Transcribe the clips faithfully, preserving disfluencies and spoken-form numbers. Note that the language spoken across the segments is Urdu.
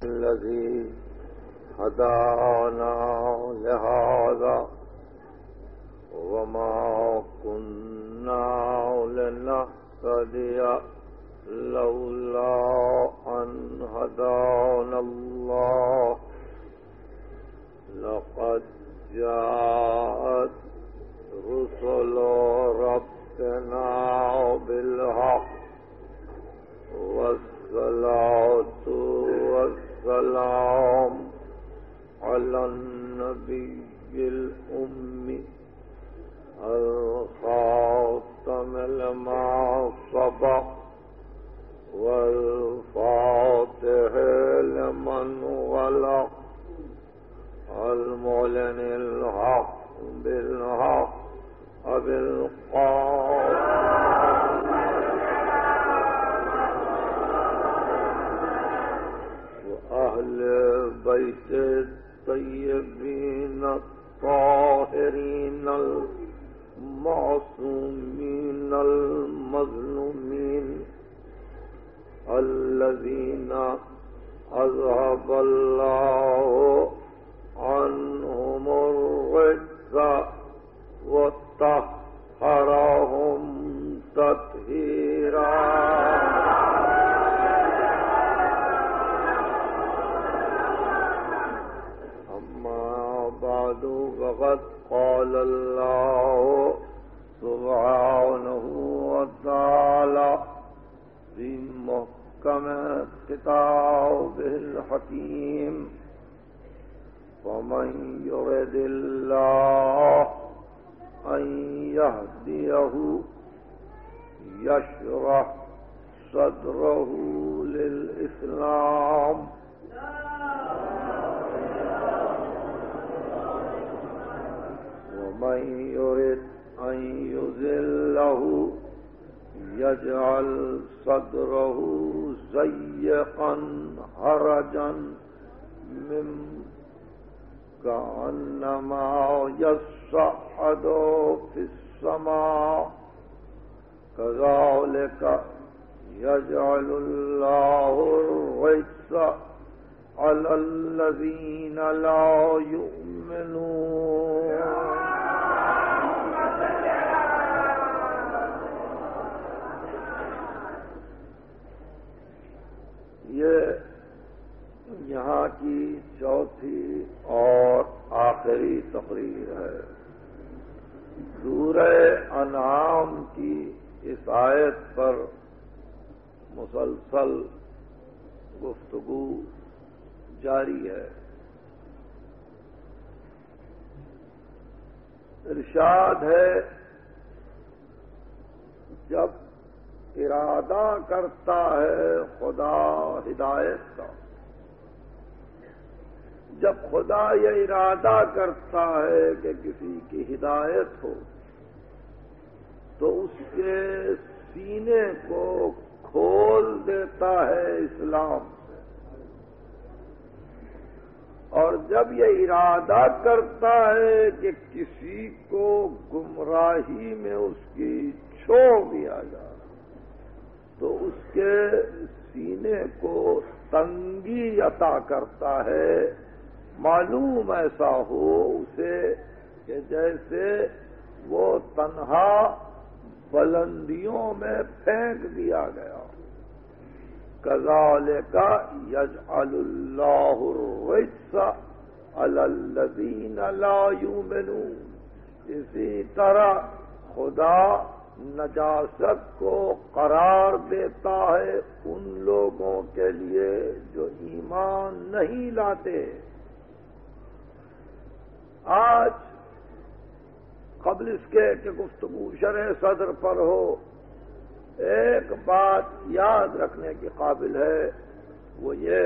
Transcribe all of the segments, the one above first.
الذي هدانا لهذا وما كنا لنهتدي لولا أن هدانا الله لقد جاءت رسل ربنا بالحق والصلاة والسلام على النبي الأمي الخاتم لما سبق والفاتح لمن غلق المعلن الحق بالحق بالقول وأهل بيت الطيبين الطاهرين المعصومين المظلومين الذين أذهب الله عنهم الرجس وطهرهم تطهيرا. أما بعد فقد قال الله سبحانه وتعالى في محكم كتابه الحكيم ومن يرد الله أن يهديه يشرح صدره للإسلام ومن يرد أن يذله يجعل صدره ضيقا حرجا من كأنما يصعد في السماء كذلك يجعل الله الرجس على الذين لا يؤمنون. یہ یہاں کی چوتھی اور آخری تقریر ہے. سورہ انعام کی اس آیت پر مسلسل گفتگو جاری ہے. ارشاد ہے جب ارادہ کرتا ہے خدا ہدایت کا، جب خدا یہ ارادہ کرتا ہے کہ کسی کی ہدایت ہو تو اس کے سینے کو کھول دیتا ہے اسلام سے، اور جب یہ ارادہ کرتا ہے کہ کسی کو گمراہی میں اس کی چھوڑ دیا جائے تو اس کے سینے کو تنگی عطا کرتا ہے. معلوم ایسا ہو اسے کہ جیسے وہ تنہا بلندیوں میں پھینک دیا گیا. کذالک یجعل اللہ الرجس علی الذین لا یؤمنون. اسی طرح خدا نجاست کو قرار دیتا ہے ان لوگوں کے لیے جو ایمان نہیں لاتے. آج قبل اس کے کہ گفتگو شرح صدر پر ہو، ایک بات یاد رکھنے کے قابل ہے، وہ یہ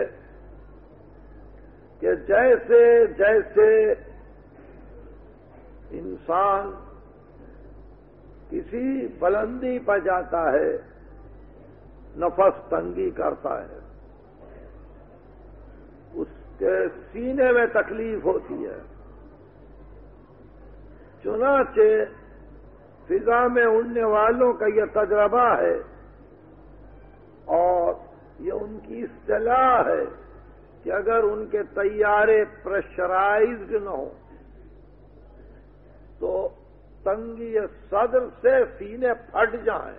کہ جیسے جیسے انسان کسی بلندی پر جاتا ہے نفس تنگی کرتا ہے، اس کے سینے میں تکلیف ہوتی ہے. چنانچہ فضا میں اڑنے والوں کا یہ تجربہ ہے اور یہ ان کی اصطلاح ہے کہ اگر ان کے طیارے پریشرائزڈ نہ ہوں تو تنگی صدر سے سینے پھٹ جائیں.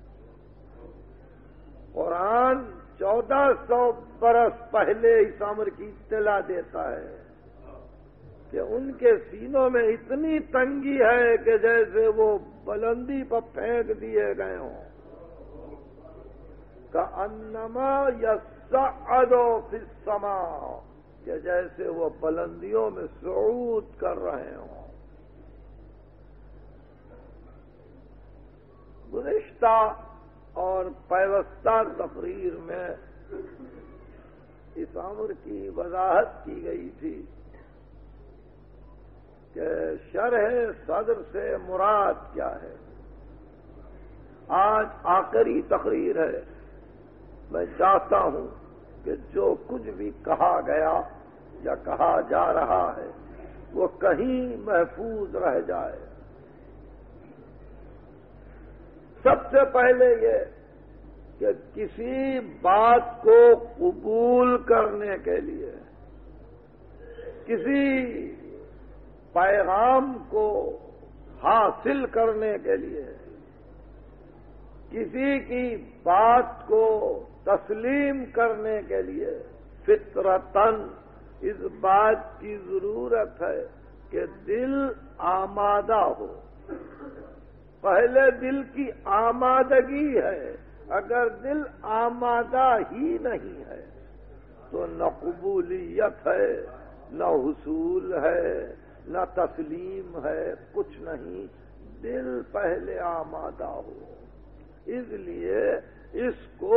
قرآن چودہ سو برس پہلے اس امر کی اطلاع دیتا ہے کہ ان کے سینوں میں اتنی تنگی ہے کہ جیسے وہ بلندی پر پھینک دیے گئے ہوں. کأنما یصعد فی السماء، کہ جیسے وہ بلندیوں میں صعود کر رہے ہوں. گزشتہ اور پیوستہ تقریر میں اس امر کی وضاحت کی گئی تھی کہ شرح صدر سے مراد کیا ہے. آج آخری تقریر ہے. میں چاہتا ہوں کہ جو کچھ بھی کہا گیا یا کہا جا رہا ہے وہ کہیں محفوظ رہ جائے. سب سے پہلے یہ کہ کسی بات کو قبول کرنے کے لیے، کسی پیغام کو حاصل کرنے کے لیے، کسی کی بات کو تسلیم کرنے کے لیے فطرتاً اس بات کی ضرورت ہے کہ دل آمادہ ہو. پہلے دل کی آمادگی ہے. اگر دل آمادہ ہی نہیں ہے تو نہ قبولیت ہے، نہ حصول ہے، نہ تسلیم ہے، کچھ نہیں. دل پہلے آمادہ ہو. اس لیے اس کو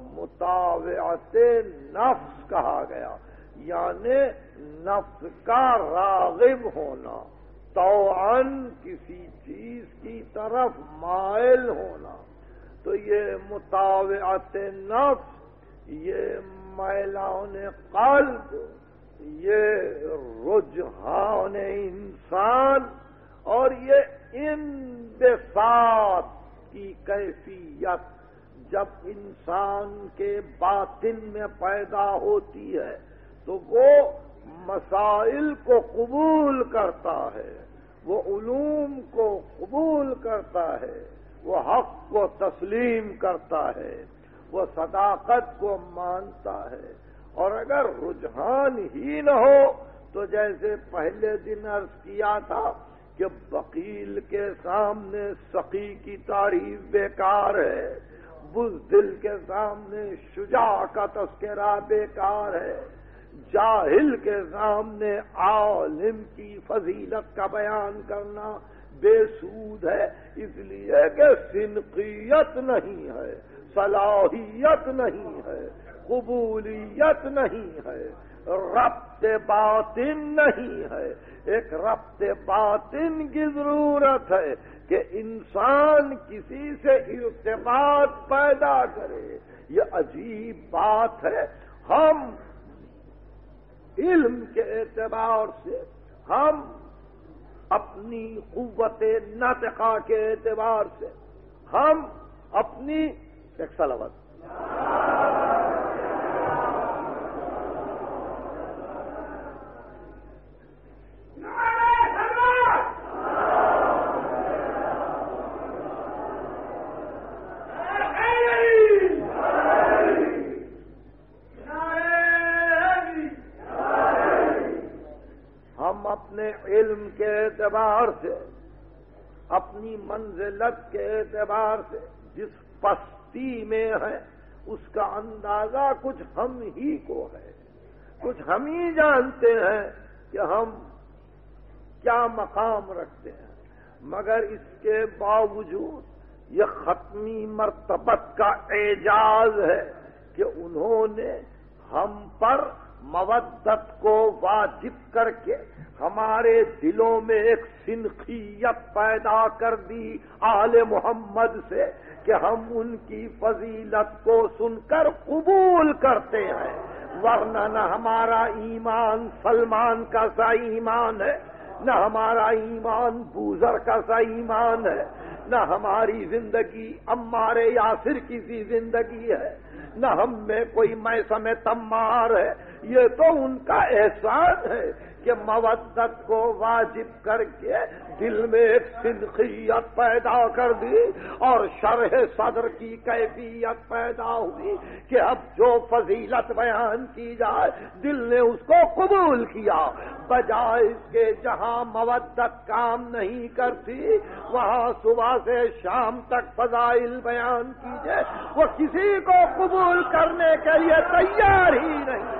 مطاوعت نفس کہا گیا، یعنی نفس کا راغب ہونا، طوعاً کسی چیز کی طرف مائل ہونا. تو یہ مطاوعت نفس، یہ میلان قلب، یہ رجحان انسان اور یہ انبساط کی کیفیت جب انسان کے باطن میں پیدا ہوتی ہے تو وہ مسائل کو قبول کرتا ہے، وہ علوم کو قبول کرتا ہے، وہ حق کو تسلیم کرتا ہے، وہ صداقت کو مانتا ہے. اور اگر رجحان ہی نہ ہو تو جیسے پہلے دن عرض کیا تھا کہ بخیل کے سامنے سخی کی تعریف بیکار ہے، بزدل کے سامنے شجاع کا تذکرہ بیکار ہے، جاہل کے سامنے عالم کی فضیلت کا بیان کرنا بے سود ہے. اس لیے کہ سنقیت نہیں ہے، صلاحیت نہیں ہے، قبولیت نہیں ہے، ربط باطن نہیں ہے. ایک ربط باطن کی ضرورت ہے کہ انسان کسی سے ارتباط پیدا کرے. یہ عجیب بات ہے. ہم علم کے اعتبار سے، ہم اپنی قوت ناطقہ کے اعتبار سے، ہم اپنی ایک سلوت اپنے علم کے اعتبار سے، اپنی منزلت کے اعتبار سے جس پستی میں ہے اس کا اندازہ کچھ ہم ہی کو ہے. کچھ ہم ہی جانتے ہیں کہ ہم کیا مقام رکھتے ہیں. مگر اس کے باوجود یہ ختمی مرتبت کا اعجاز ہے کہ انہوں نے ہم پر مودت کو واجب کر کے ہمارے دلوں میں ایک سنخیت پیدا کر دی آل محمد سے کہ ہم ان کی فضیلت کو سن کر قبول کرتے ہیں. ورنہ نہ ہمارا ایمان سلمان کا سا ایمان ہے، نہ ہمارا ایمان بوذر کا سا ایمان ہے، نہ ہماری زندگی عمار یاسر کی سی زندگی ہے. نہ ہم میں کوئی میثم تمار ہے، یہ تو ان کا احسان ہے کہ مودت کو واجب کر کے دل میں ایک صدقیت پیدا کر دی اور شرح صدر کی کیفیت پیدا ہوئی کہ اب جو فضیلت بیان کی جائے دل نے اس کو قبول کیا، بجائے اس کے جہاں مودت کام نہیں کرتی وہاں صبح سے شام تک فضائل بیان کیجئے، وہ کسی کو قبول کرنے کے لیے تیار ہی نہیں۔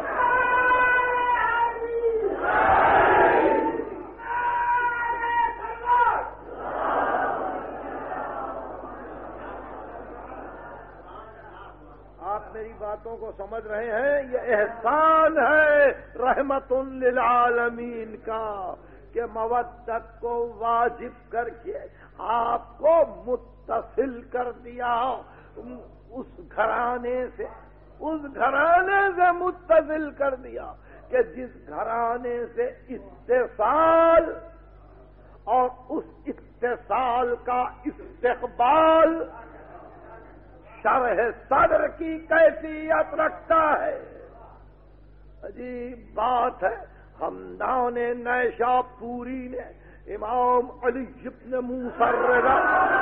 آپ میری باتوں کو سمجھ رہے ہیں؟ یہ احسان ہے رحمت للعالمین کا کہ مودت کو واجب کر کے آپ کو متصل کر دیا اس گھرانے سے، اس گھرانے سے متصل کر دیا کہ جس گھرانے سے اتصال اور اس اتصال کا استقبال شرح صدر کی کیفیت رکھتا ہے۔ عجیب بات ہے، ہمدان نیشاپوری نے امام علی بن موسیٰ الرضا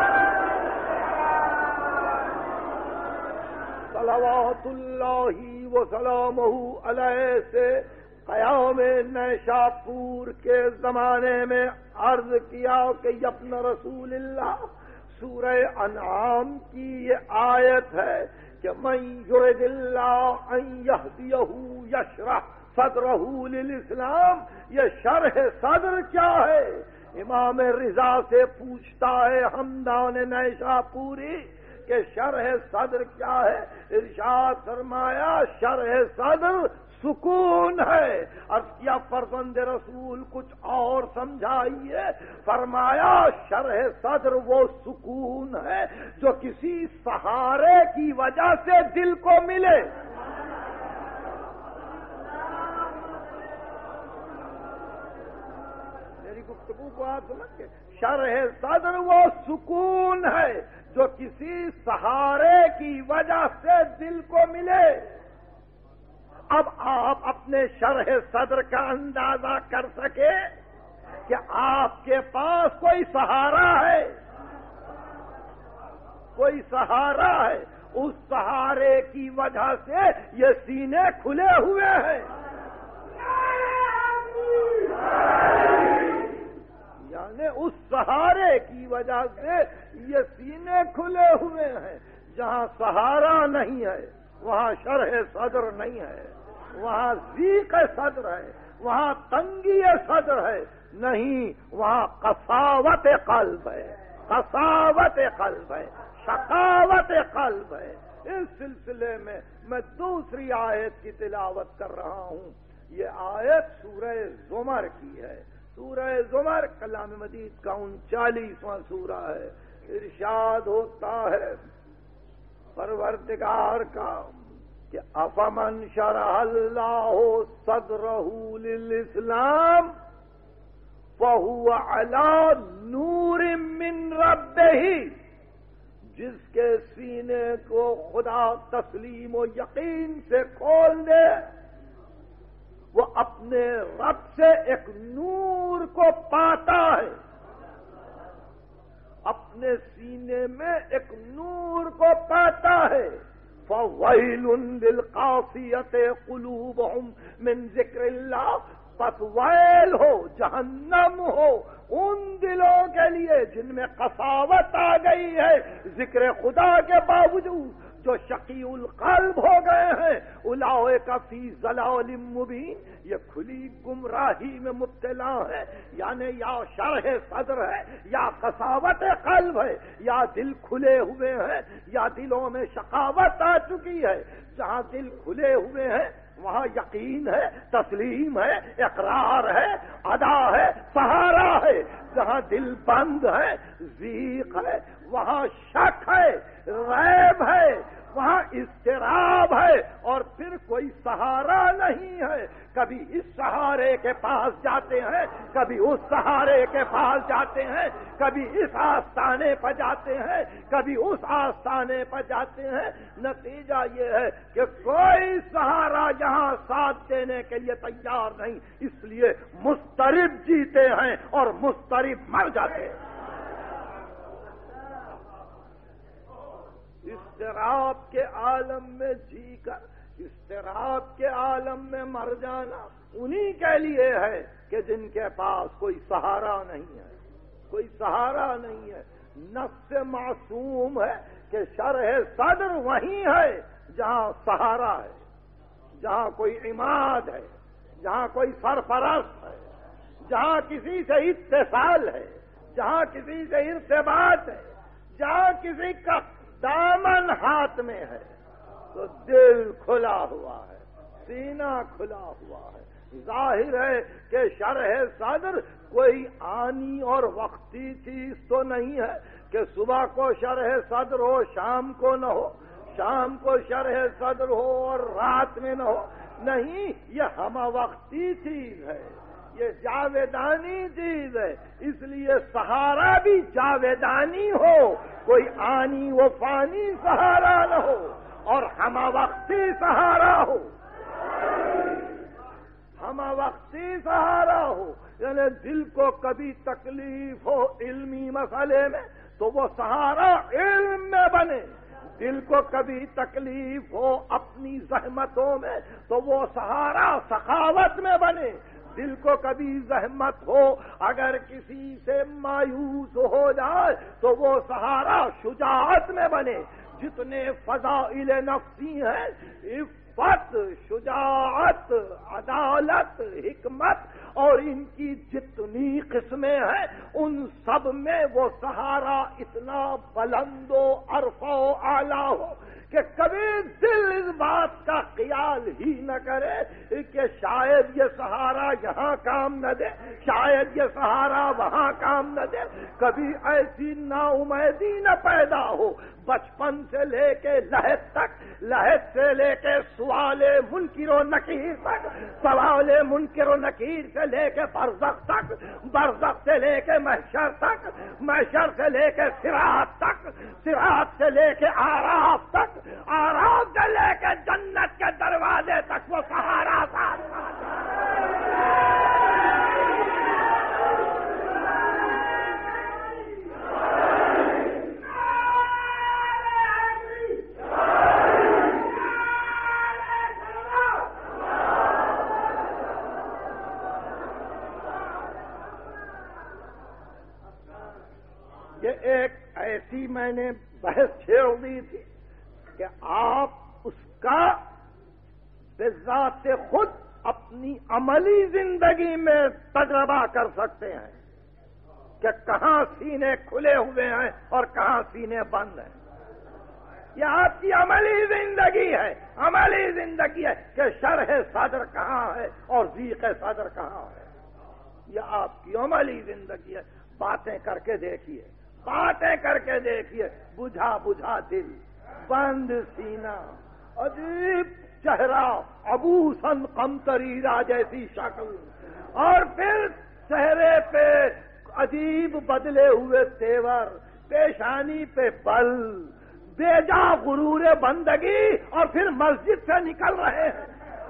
صلوات اللہ وسلامہ علیہ سے قیام نیشاپور کے زمانے میں عرض کیا کہ ابن رسول اللہ، سورہ انعام کی یہ آیت ہے کہ من یرد اللہ ان یہدیہ یشرح صدرہ للاسلام، یہ شرح صدر کیا ہے؟ امام رضا سے پوچھتا ہے ہمدان نیشاپوری کہ شرح صدر کیا ہے؟ ارشاد فرمایا شرح صدر سکون ہے۔ عرض کیا فرزند رسول کچھ اور سمجھائیے؟ فرمایا شرح صدر وہ سکون ہے جو کسی سہارے کی وجہ سے دل کو ملے۔ میری گفتگو کو آپ سمجھ کے، شرح صدر وہ سکون ہے جو کسی سہارے کی وجہ سے دل کو ملے۔ اب آپ اپنے شرح صدر کا اندازہ کر سکے کہ آپ کے پاس کوئی سہارا ہے، کوئی سہارا ہے، اس سہارے کی وجہ سے یہ سینے کھلے ہوئے ہیں، یعنی اس سہارے کی وجہ سے یہ سینے کھلے ہوئے ہیں۔ جہاں سہارا نہیں ہے وہاں شرح صدر نہیں ہے، وہاں ضیق صدر ہے، وہاں تنگی صدر ہے نہیں، وہاں قساوت قلب ہے، قساوت قلب ہے، شقاوت قلب ہے۔ اس سلسلے میں میں دوسری آیت کی تلاوت کر رہا ہوں۔ یہ آیت سورہ زمر کی ہے۔ سورہ زمر کلام مجید کا انچالیسواں سورہ ہے۔ ارشاد ہوتا ہے پروردگار کا کہ افمن شرح اللہ صدرہ للاسلام فہو علی نور من ربہ، جس کے سینے کو خدا تسلیم و یقین سے کھول دے وہ اپنے رب سے ایک نور کو پاتا ہے، اپنے سینے میں ایک نور کو پاتا ہے۔ فَوَيْلٌ لِلْقَاسِيَةِ قُلُوبُهُمْ مِنْ ذِكْرِ اللَّهِ، پس ویل ہو، جہنم ہو ان دلوں کے لیے جن میں قساوت آ گئی ہے ذکر خدا کے باوجود، جو شقی القلب ہو گئے ہیں۔ اولئک فی ضلال مبین، یہ کھلی گمراہی میں مبتلا ہے، یعنی یا شرح صدر ہے یا قساوت قلب ہے، یا دل کھلے ہوئے ہیں یا دلوں میں شقاوت آ چکی ہے۔ جہاں دل کھلے ہوئے ہیں وہاں یقین ہے، تسلیم ہے، اقرار ہے، ادا ہے، سہارا ہے۔ جہاں دل بند ہے، ضیق ہے، وہاں شک ہے، ریب ہے، وہاں اضطراب ہے اور پھر کوئی سہارا نہیں ہے. کبھی اس سہارے کے پاس جاتے ہیں، کبھی اس سہارے کے پاس جاتے ہیں، کبھی اس آستانے پر جاتے ہیں، کبھی اس آستانے پر جاتے ہیں. نتیجہ یہ ہے کہ کوئی سہارا یہاں ساتھ دینے کے لیے تیار نہیں، اس لیے مضطرب جیتے ہیں اور مضطرب مر جاتے ہیں. اضطراب کے عالم میں جی کر اضطراب کے عالم میں مر جانا انہی کے لیے ہے کہ جن کے پاس کوئی سہارا نہیں ہے، کوئی سہارا نہیں ہے. نفس معصوم ہے کہ شرح صدر وہیں ہے جہاں سہارا ہے، جہاں کوئی عماد ہے، جہاں کوئی سرپرست ہے، جہاں کسی سے اتصال ہے، جہاں کسی سے ارتباط ہے، جہاں کسی کا دامن ہاتھ میں ہے. تو دل کھلا ہوا ہے، سینہ کھلا ہوا ہے. ظاہر ہے کہ شرح صدر کوئی آنی اور وقتی چیز تو نہیں ہے کہ صبح کو شرح صدر ہو شام کو نہ ہو، شام کو شرح صدر ہو اور رات میں نہ ہو. نہیں، یہ ہمہ وقتی چیز ہے، یہ جاویدانی چیز ہے. اس لیے سہارا بھی جاویدانی ہو، کوئی آنی و فانی سہارا نہ ہو اور ہمہ وقتی سہارا ہو، ہمہ وقتی سہارا ہو. یعنی دل کو کبھی تکلیف ہو علمی مسئلے میں تو وہ سہارا علم میں بنے، دل کو کبھی تکلیف ہو اپنی زحمتوں میں تو وہ سہارا سخاوت میں بنے، دل کو کبھی زحمت ہو اگر کسی سے مایوس ہو جائے تو وہ سہارا شجاعت میں بنے. جتنے فضائل نفسی ہیں، عفت، شجاعت، عدالت، حکمت اور ان کی جتنی قسمیں ہیں، ان سب میں وہ سہارا اتنا بلند و عرفہ و اعلیٰ ہو کہ کبھی دل اس بات کا خیال ہی نہ کرے کہ شاید یہ سہارا یہاں کام نہ دے، شاید یہ سہارا وہاں کام نہ دے. کبھی ایسی نا امیدی نہ پیدا ہو. بچپن سے لے کے لحد تک، لحد سے لے کے سوال منکر و نکیر تک، سوال منکر و نکیر سے لے کے برزخ تک، برزخ سے لے کے محشر تک، محشر سے لے کے صراط تک، صراط سے لے کے آراف تک، آراف سے لے کے جنت کے دروازے تک وہ سہارا ساتھ ایک ایسی میں نے بحث چھیڑ دی تھی کہ آپ اس کا بذات خود اپنی عملی زندگی میں تجربہ کر سکتے ہیں کہ کہاں سینے کھلے ہوئے ہیں اور کہاں سینے بند ہیں. یہ آپ کی عملی زندگی ہے، عملی زندگی ہے کہ شرح صدر کہاں ہے اور ضیق صدر کہاں ہے. یہ آپ کی عملی زندگی ہے. باتیں کر کے دیکھیے، باتیں کر کے دیکھیے. بجھا بجھا دل، بند سینہ، عجیب چہرہ، عبوسن قمطریرہ جیسی شکل، اور پھر چہرے پہ عجیب بدلے ہوئے تیور، پیشانی پہ بل، بیجا غرور بندگی، اور پھر مسجد سے نکل رہے ہیں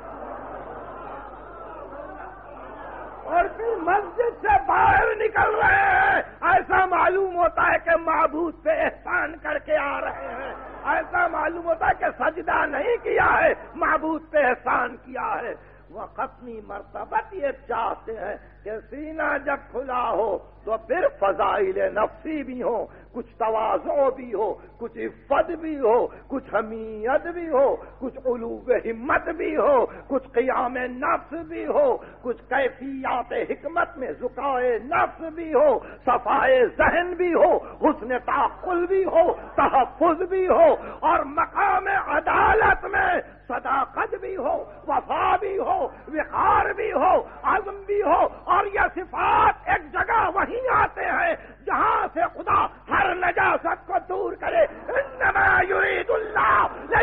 اور پھر مسجد سے باہر نکل رہے ہیں. ایسا معلوم ہوتا ہے کہ معبود پہ احسان کر کے آ رہے ہیں، ایسا معلوم ہوتا ہے کہ سجدہ نہیں کیا ہے، معبود پہ احسان کیا ہے. وہ ختمی مرتبت یہ چاہتے ہیں کہ سینہ جب کھلا ہو تو پھر فضائل نفسی بھی ہو، کچھ تواضع بھی ہو، کچھ عفت بھی ہو، کچھ حمیت بھی ہو، کچھ علو ہمت بھی ہو، کچھ قیام نفس بھی ہو، کچھ کیفیات حکمت میں ذکائے نفس بھی ہو، صفائے ذہن بھی ہو، حسن تعقل بھی ہو، تحفظ بھی ہو، اور مقام عدالت میں صداقت بھی ہو، وفا بھی ہو، وقار بھی ہو، عزم بھی ہو. اور یہ صفات ایک جگہ وہیں آتے ہیں جہاں سے خدا ہر نجاست کو دور کرے. انما یرید اللہ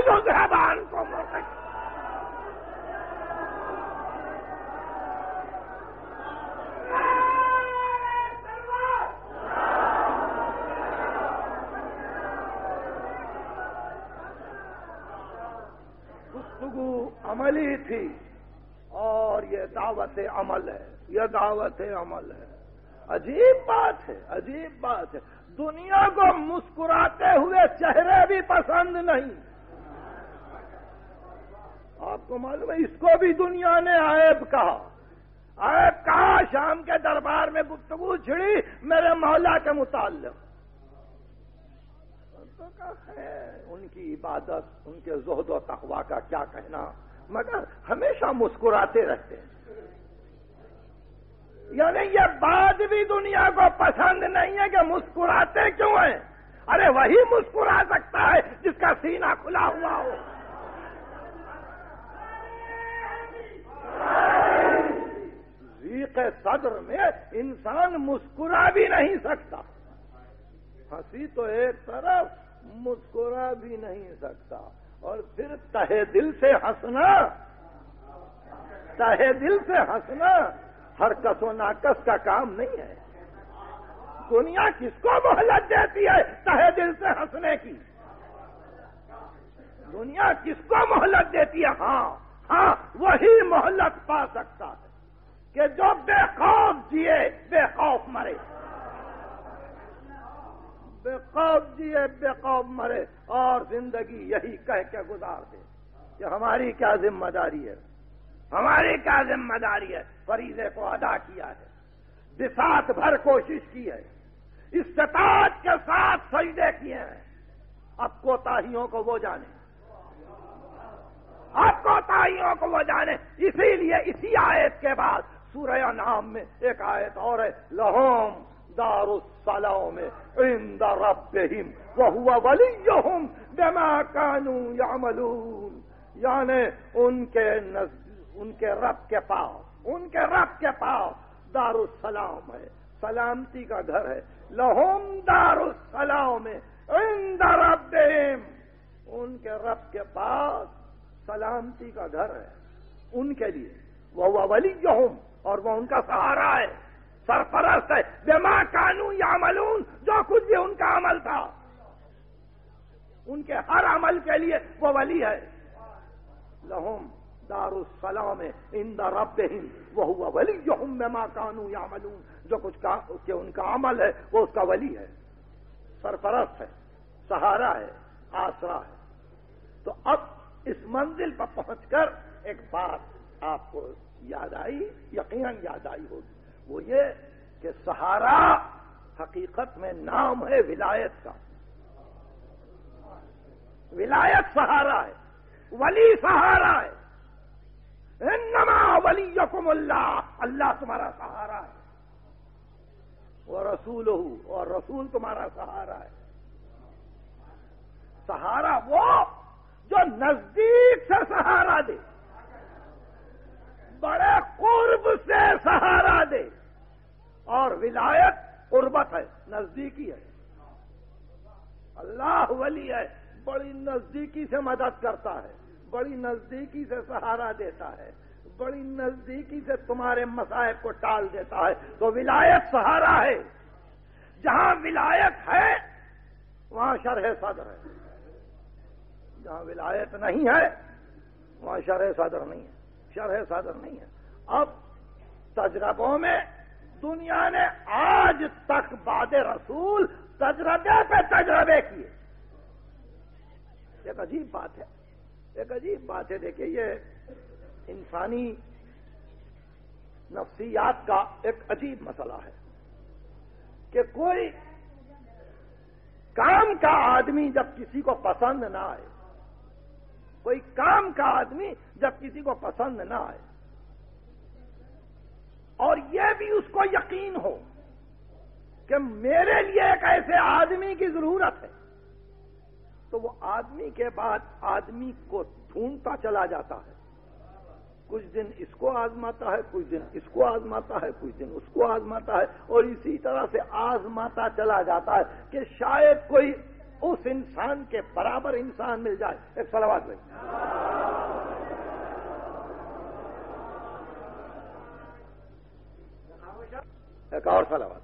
عملی تھی اور یہ دعوت عمل ہے، یہ دعوت عمل ہے۔ عجیب بات ہے، عجیب بات ہے، دنیا کو مسکراتے ہوئے چہرے بھی پسند نہیں۔ آپ کو معلوم ہے اس کو بھی دنیا نے عیب کہا، عیب کہا، شام کے دربار میں گفتگو چھڑی میرے مولا کے متعلق۔ تو ہے ان کی عبادت، ان کے زہد و تقویٰ کا کیا کہنا، مگر ہمیشہ مسکراتے رہتے ہیں۔ یعنی یہ بات بھی دنیا کو پسند نہیں ہے کہ مسکراتے کیوں ہیں؟ ارے وہی مسکرا سکتا ہے جس کا سینہ کھلا ہوا ہو۔ ضیق صدر میں انسان مسکرا بھی نہیں سکتا، ہنسی تو ایک طرف، مسکرا بھی نہیں سکتا، اور پھر تہے دل سے ہنسنا، تہے دل سے ہنسنا ہر کس و ناکس کا کام نہیں ہے۔ دنیا کس کو مہلت دیتی ہے تہے دل سے ہنسنے کی؟ دنیا کس کو مہلت دیتی ہے؟ ہاں ہاں وہی مہلت پا سکتا ہے کہ جو بے خوف جیے بے خوف مرے، بے خوف جیے بے خوف مرے، اور زندگی یہی کہہ کے گزار دے کہ ہماری کیا ذمہ داری ہے، ہماری کیا ذمہ داری ہے، فریضے کو ادا کیا ہے، بساط بھر کوشش کی ہے، استطاعت کے ساتھ سجدے کیے ہیں، اب کوتاہیوں کو وہ جانے، اب کوتاہیوں کو وہ جانے۔ اسی لیے اسی آیت کے بعد سورہ انعام میں ایک آیت اور ہے، لہم دار السلام عند ربہم وہو ولیہم بما کانوا یعملون، یعنی ان کے ان کے رب کے پاس، ان کے رب کے پاس دار السلام ہے، سلامتی کا گھر ہے، لہم دار السلام عند ربہم، ان کے رب کے پاس سلامتی کا گھر ہے ان کے لیے، وہ ولیہم، اور وہ ان کا سہارا ہے، سرپرست ہے، بما کانوا یعملون، جو کچھ بھی ان کا عمل تھا، ان کے ہر عمل کے لیے وہ ولی ہے۔ لہم دار السلام عند ربہم وہو ولیہم بما کانوا یعملون، جو کچھ کا کہ ان کا عمل ہے وہ اس کا ولی ہے، سرپرست ہے، سہارا ہے، آسرا ہے۔ تو اب اس منزل پر پہنچ کر ایک بات آپ کو یاد آئی، یقیناً یاد آئی ہوگی، وہ یہ کہ سہارا حقیقت میں نام ہے ولایت کا، ولایت سہارا ہے، ولی سہارا ہے، انما ولیکم اللہ، اللہ تمہارا سہارا ہے، ورسولہ، اور رسول تمہارا سہارا ہے۔ سہارا وہ جو نزدیک سے سہارا دے، بڑے قرب سے سہارا دے، اور ولایت قربت ہے، نزدیکی ہے۔ اللہ ولی ہے، بڑی نزدیکی سے مدد کرتا ہے، بڑی نزدیکی سے سہارا دیتا ہے، بڑی نزدیکی سے تمہارے مصائب کو ٹال دیتا ہے۔ تو ولایت سہارا ہے، جہاں ولایت ہے وہاں شرح صدر ہے، جہاں ولایت نہیں ہے وہاں شرح صدر نہیں ہے، شرح صدر نہیں ہے۔ اب تجربوں میں دنیا نے آج تک بعد رسول تجربے پہ تجربے کیے، ایک عجیب بات ہے، ایک عجیب بات ہے۔ دیکھیے یہ انسانی نفسیات کا ایک عجیب مسئلہ ہے کہ کوئی کام کا آدمی جب کسی کو پسند نہ آئے، کوئی کام کا آدمی جب کسی کو پسند نہ آئے، اور یہ بھی اس کو یقین ہو کہ میرے لیے ایک ایسے آدمی کی ضرورت ہے، تو وہ آدمی کے بعد آدمی کو ڈھونڈتا چلا جاتا ہے، کچھ دن اس کو آزماتا ہے، کچھ دن اس کو آزماتا ہے، کچھ دن اس کو آزماتا ہے، اور اسی طرح سے آزماتا چلا جاتا ہے کہ شاید کوئی اس انسان کے برابر انسان مل جائے۔ ایک صلوات بھائی، ایک اور صلوات۔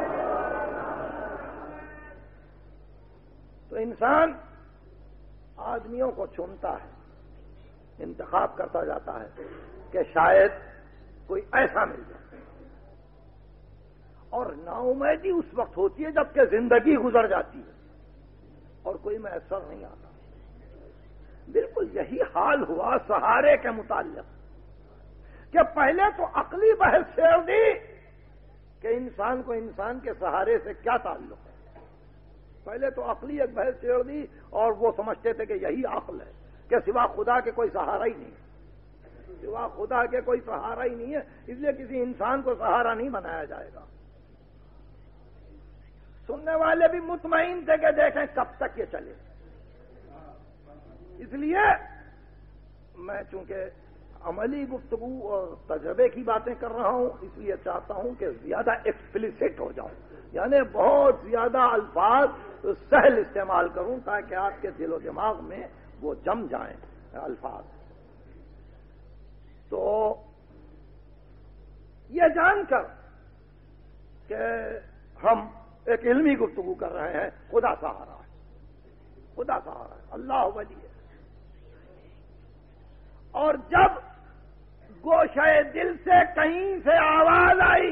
تو انسان آدمیوں کو چنتا ہے، انتخاب کرتا جاتا ہے کہ شاید کوئی ایسا مل جائے، اور نا امیدی اس وقت ہوتی ہے جبکہ زندگی گزر جاتی ہے اور کوئی میسر نہیں آتا۔ بالکل یہی حال ہوا سہارے کے متعلق کہ پہلے تو عقلی بحث چھیڑ دی کہ انسان کو انسان کے سہارے سے کیا تعلق ہے۔ پہلے تو عقلی ایک بحث چھیڑ دی اور وہ سمجھتے تھے کہ یہی عقل ہے کہ سوا خدا کے کوئی سہارا ہی نہیں ہے، سوا خدا کے کوئی سہارا ہی نہیں ہے، اس لیے کسی انسان کو سہارا نہیں بنایا جائے گا۔ سننے والے بھی مطمئن تھے کہ دیکھیں کب تک یہ چلے۔ اس لیے میں چونکہ عملی گفتگو اور تجربے کی باتیں کر رہا ہوں، اس لیے چاہتا ہوں کہ زیادہ ایکسپلیسٹ ہو جاؤں، یعنی بہت زیادہ الفاظ سہل استعمال کروں تاکہ آپ کے دل و دماغ میں وہ جم جائیں الفاظ۔ تو یہ جان کر کہ ہم ایک علمی گفتگو کر رہے ہیں، خدا سہارا ہے، خدا سہارا ہے، اللہ ولی ہے، اور جب گوشے دل سے کہیں سے آواز آئی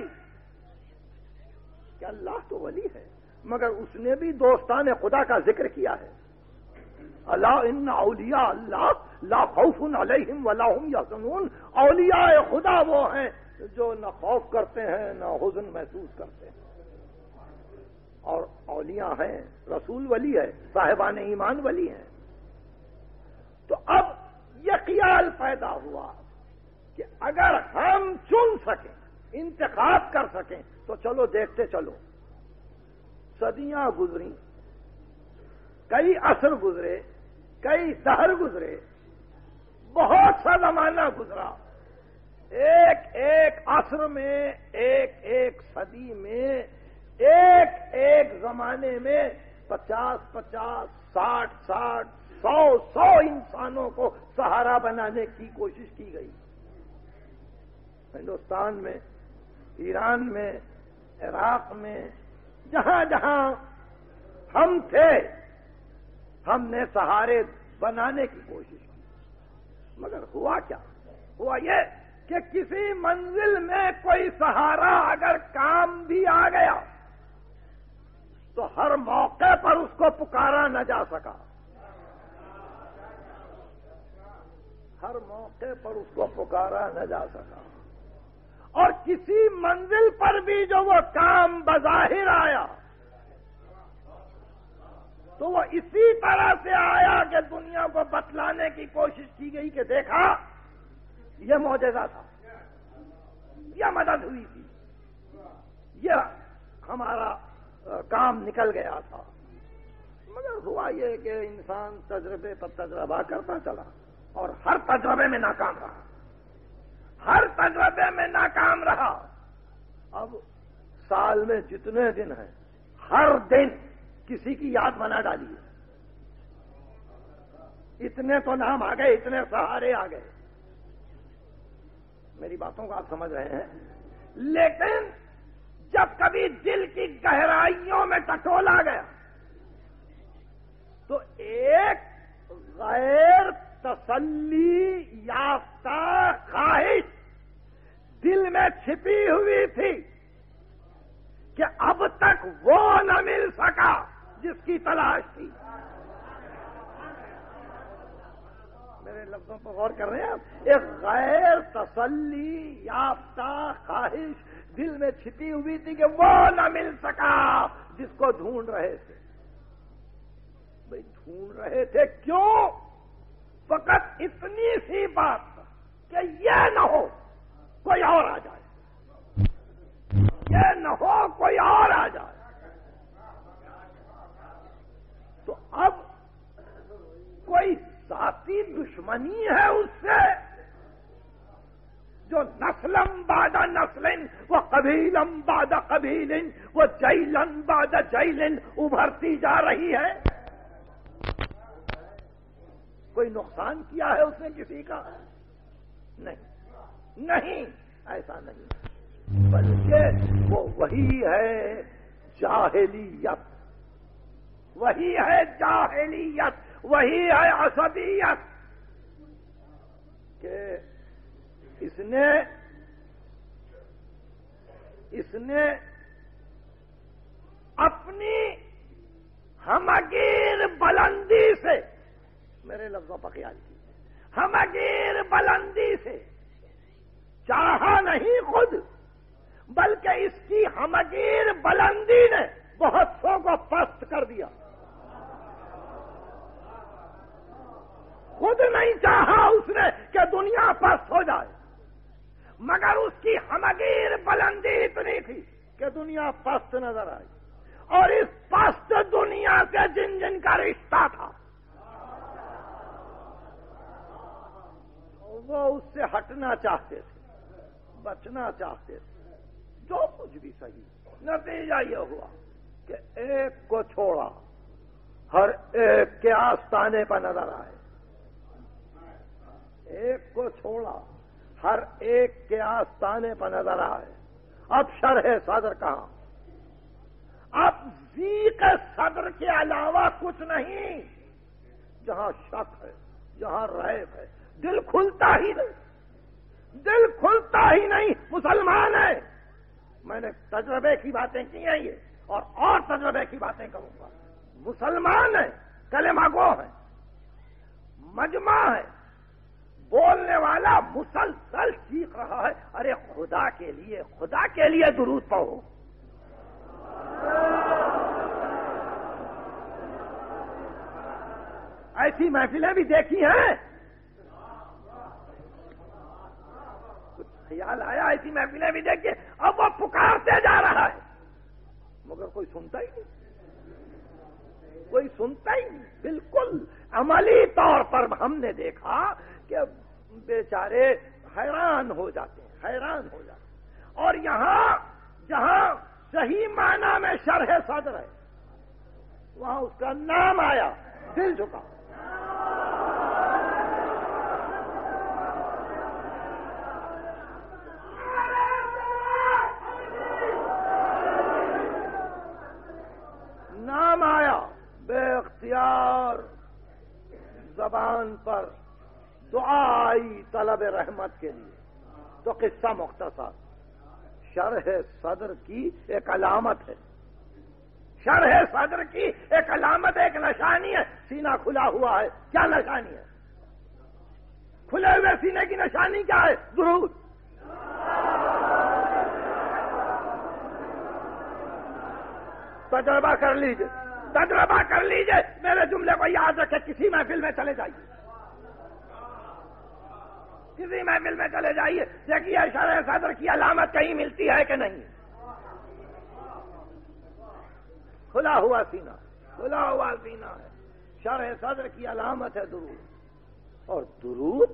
کہ اللہ تو ولی ہے، مگر اس نے بھی دوستان خدا کا ذکر کیا ہے، الا ان اولیاء اللہ لا خوف علیہم ولا هم یحزنون، اولیاء خدا وہ ہیں جو نہ خوف کرتے ہیں نہ حزن محسوس کرتے ہیں، اور اولیاء ہیں، رسول ولی ہے، صاحبان ایمان ولی ہیں۔ تو اب یہ خیال پیدا ہوا کہ اگر ہم چن سکیں، انتخاب کر سکیں تو چلو دیکھتے چلو۔ صدیاں گزری، کئی عصر گزرے، کئی دہر گزرے، بہت سا زمانہ گزرا، ایک ایک عصر میں، ایک ایک صدی میں، ایک ایک زمانے میں پچاس پچاس ساٹھ ساٹھ سو سو انسانوں کو سہارا بنانے کی کوشش کی گئی۔ ہندوستان میں، ایران میں، عراق میں، جہاں جہاں ہم تھے ہم نے سہارے بنانے کی کوشش کی، مگر ہوا کیا؟ ہوا یہ کہ کسی منزل میں کوئی سہارا اگر کام بھی آ گیا تو ہر موقع پر اس کو پکارا نہ جا سکا، ہر موقع پر اس کو پکارا نہ جا سکا، اور کسی منزل پر بھی جو وہ کام بظاہر آیا تو وہ اسی طرح سے آیا کہ دنیا کو بتلانے کی کوشش کی گئی کہ دیکھا یہ معجزہ تھا، یہ مدد ہوئی تھی، یہ ہمارا کام نکل گیا تھا۔ مگر ہوا یہ کہ انسان تجربے پر تجربہ کرتا چلا اور ہر تجربے میں ناکام رہا، ہر تجربے میں ناکام رہا۔ اب سال میں جتنے دن ہیں ہر دن کسی کی یاد بنا ڈالی ہے، اتنے تو نام آ گئے، اتنے سہارے آ گئے۔ میری باتوں کو آپ سمجھ رہے ہیں؟ لیکن جب کبھی دل کی گہرائیوں میں ٹٹولا گیا تو ایک غیر تسلی یافتہ خواہش دل میں چھپی ہوئی تھی کہ اب تک وہ نہ مل سکا جس کی تلاش تھی۔ میرے لفظوں پر غور کر رہے ہیں آپ؟ ایک غیر تسلی یافتہ خواہش دل میں چھپی ہوئی تھی کہ وہ نہ مل سکا جس کو ڈھونڈ رہے تھے۔ بھئی ڈھونڈ رہے تھے کیوں؟ فقط اتنی سی بات کہ یہ نہ ہو کوئی اور آ جائے، یہ نہ ہو کوئی اور آ جائے۔ تو اب کوئی ذاتی دشمنی ہے اس سے جو نسلم بعد نسلن و قبیلم بعد قبیلن و جیلن بعد جیلن ابھرتی جا رہی ہے۔ کوئی نقصان کیا ہے اس نے کسی کا؟ نہیں، نہیں، ایسا نہیں، بلکہ وہ وہی ہے جاہلیت، وہی ہے جاہلیت، وہی ہے عصبیت کہ اس نے اس نے اپنی ہمگیر بلندی سے، میرے لفظوں پر خیال کیجیے، ہمگیر بلندی سے چاہا نہیں خود، بلکہ اس کی ہمگیر بلندی نے بہت سو کو پست کر دیا۔ خود نہیں چاہا اس نے کہ دنیا پست ہو جائے، مگر اس کی ہمگیر بلندی اتنی تھی کہ دنیا پست نظر آئی، اور اس پست دنیا سے جن جن کا رشتہ تھا وہ اس سے ہٹنا چاہتے تھے، بچنا چاہتے تھے، جو کچھ بھی صحیح، نتیجہ یہ ہوا کہ ایک کو چھوڑا ہر ایک کے آستانے پر نظر آئے، ایک کو چھوڑا ہر ایک کے آستانے پر نظر آئے۔ اب شرح صدر کہاں؟ اب ضیق صدر کے علاوہ کچھ نہیں، جہاں شک ہے، جہاں ریب ہے، دل کھلتا ہی نہیں، دل کھلتا ہی نہیں۔ مسلمان ہے، میں نے تجربے کی باتیں کی ہیں یہ، اور اور تجربے کی باتیں کروں گا۔ مسلمان ہے، کلمہ گو ہے، مجمع ہے، بولنے والا مسلسل سیکھ رہا ہے، ارے خدا کے لیے، خدا کے لیے درود پڑھو۔ ایسی محفلیں بھی دیکھی ہیں، کچھ خیال آیا ایسی محفلیں بھی دیکھی، اب وہ پکارتے جا رہا ہے مگر کوئی سنتا ہی نہیں، کوئی سنتا ہی نہیں۔ بالکل عملی طور پر ہم نے دیکھا کہ بیچارے حیران ہو جاتے ہیں، حیران ہو جاتے ہیں، اور یہاں جہاں صحیح معنی میں شرح صدر ہے وہاں اس کا نام آیا، دل جھکا۔ نام آیا، بے اختیار زبان پر دعا آئی طلب رحمت کے لیے۔ تو قصہ مختصر، شرح صدر کی ایک علامت ہے، شرح صدر کی ایک علامت، ایک نشانی ہے، سینہ کھلا ہوا ہے۔ کیا نشانی ہے؟ کھلے ہوئے سینے کی نشانی کیا ہے؟ درود۔ تجربہ کر لیجئے، تجربہ کر لیجئے، میرے جملے کو یاد رکھے، کسی محفل میں چلے جائیے، کسی محفل میں چلے جائیے، دیکھیے شرح صدر کی علامت کہیں ملتی ہے کہ نہیں؟ کھلا ہوا سینہ، کھلا ہوا سینہ ہے، شرح صدر کی علامت ہے درود۔ اور درود،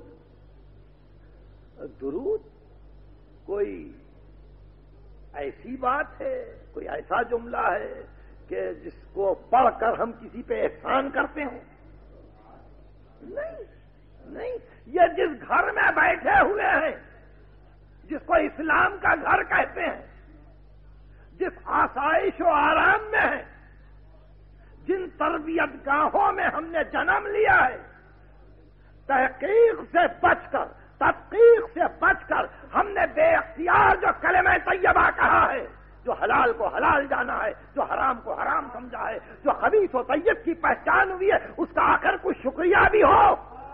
درود کوئی ایسی بات ہے، کوئی ایسا جملہ ہے کہ جس کو پڑھ کر ہم کسی پہ احسان کرتے ہوں؟ نہیں نہیں، یہ جس گھر میں بیٹھے ہوئے ہیں، جس کو اسلام کا گھر کہتے ہیں، جس آسائش و آرام میں ہیں، جن تربیت گاہوں میں ہم نے جنم لیا ہے، تحقیق سے بچ کر، تدقیق سے بچ کر ہم نے بے اختیار جو کلمہ طیبہ کہا ہے، جو حلال کو حلال جانا ہے، جو حرام کو حرام سمجھا ہے، جو خبیث و طیب کی پہچان ہوئی ہے، اس کا آخر کچھ شکریہ بھی ہو۔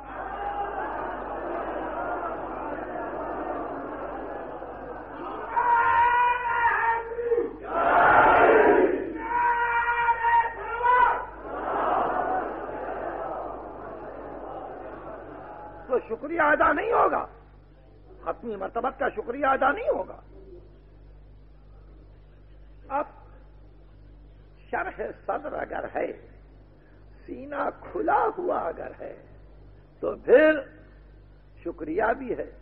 تو شکریہ ادا نہیں ہوگا، ختمی مرتبت کا شکریہ ادا نہیں ہوگا۔ اب شرح صدر اگر ہے، سینہ کھلا ہوا اگر ہے، تو پھر شکریہ بھی ہے،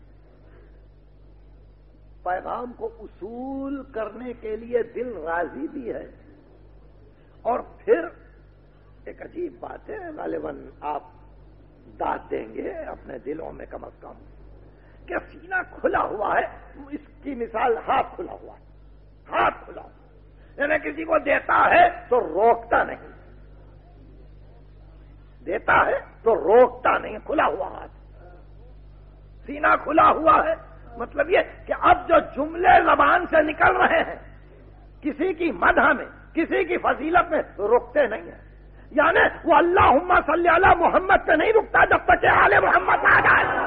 پیغام کو اصول کرنے کے لیے دل راضی بھی ہے، اور پھر ایک عجیب بات ہے، غالباً آپ داد دیں گے اپنے دلوں میں کم از کم، کہ سینہ کھلا ہوا ہے، اس کی مثال ہاتھ کھلا ہوا ہے، ہاتھ کھلا ہوا، یعنی کسی کو دیتا ہے تو روکتا نہیں، دیتا ہے تو روکتا نہیں، کھلا ہوا ہاتھ، سینہ کھلا ہوا ہے۔ مطلب یہ کہ اب جو جملے زبان سے نکل رہے ہیں کسی کی مدح میں، کسی کی فضیلت میں، رکتے نہیں ہیں، یعنی وہ اللہم صلی علی محمد پہ نہیں رکتا جب تک کہ آل محمد آ جائے۔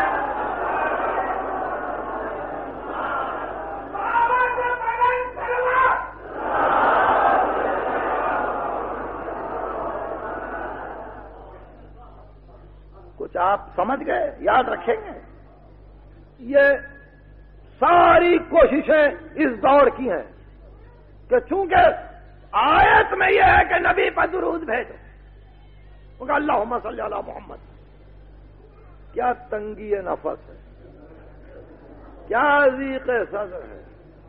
کچھ آپ سمجھ گئے، یاد رکھیں گے، یہ ساری کوششیں اس دور کی ہیں کہ چونکہ آیت میں یہ ہے کہ نبی پر درود بھیجو، کہ اللہم صلی علی محمد، کیا تنگی نفس ہے، کیا ضیق صدر ہے،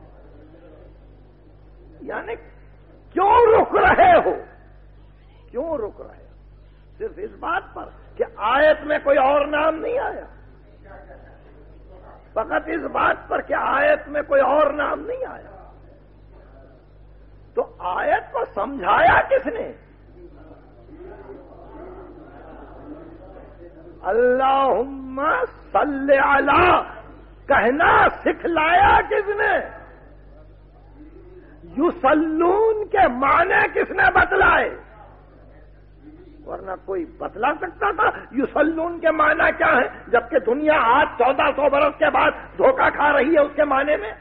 یعنی کیوں رک رہے ہو، کیوں رک رہے ہو؟ صرف اس بات پر کہ آیت میں کوئی اور نام نہیں آیا، فقط اس بات پر کہ آیت میں کوئی اور نام نہیں آیا، تو آیت کو سمجھایا کس نے؟ اللہم صلی علی کہنا سکھلایا کس نے؟ یصلون کے معنی کس نے بتلائے؟ ورنہ کوئی بتلا سکتا تھا یصلون کے معنی کیا ہے، جبکہ دنیا آج چودہ سو برس کے بعد دھوکہ کھا رہی ہے اس کے معنی میں؟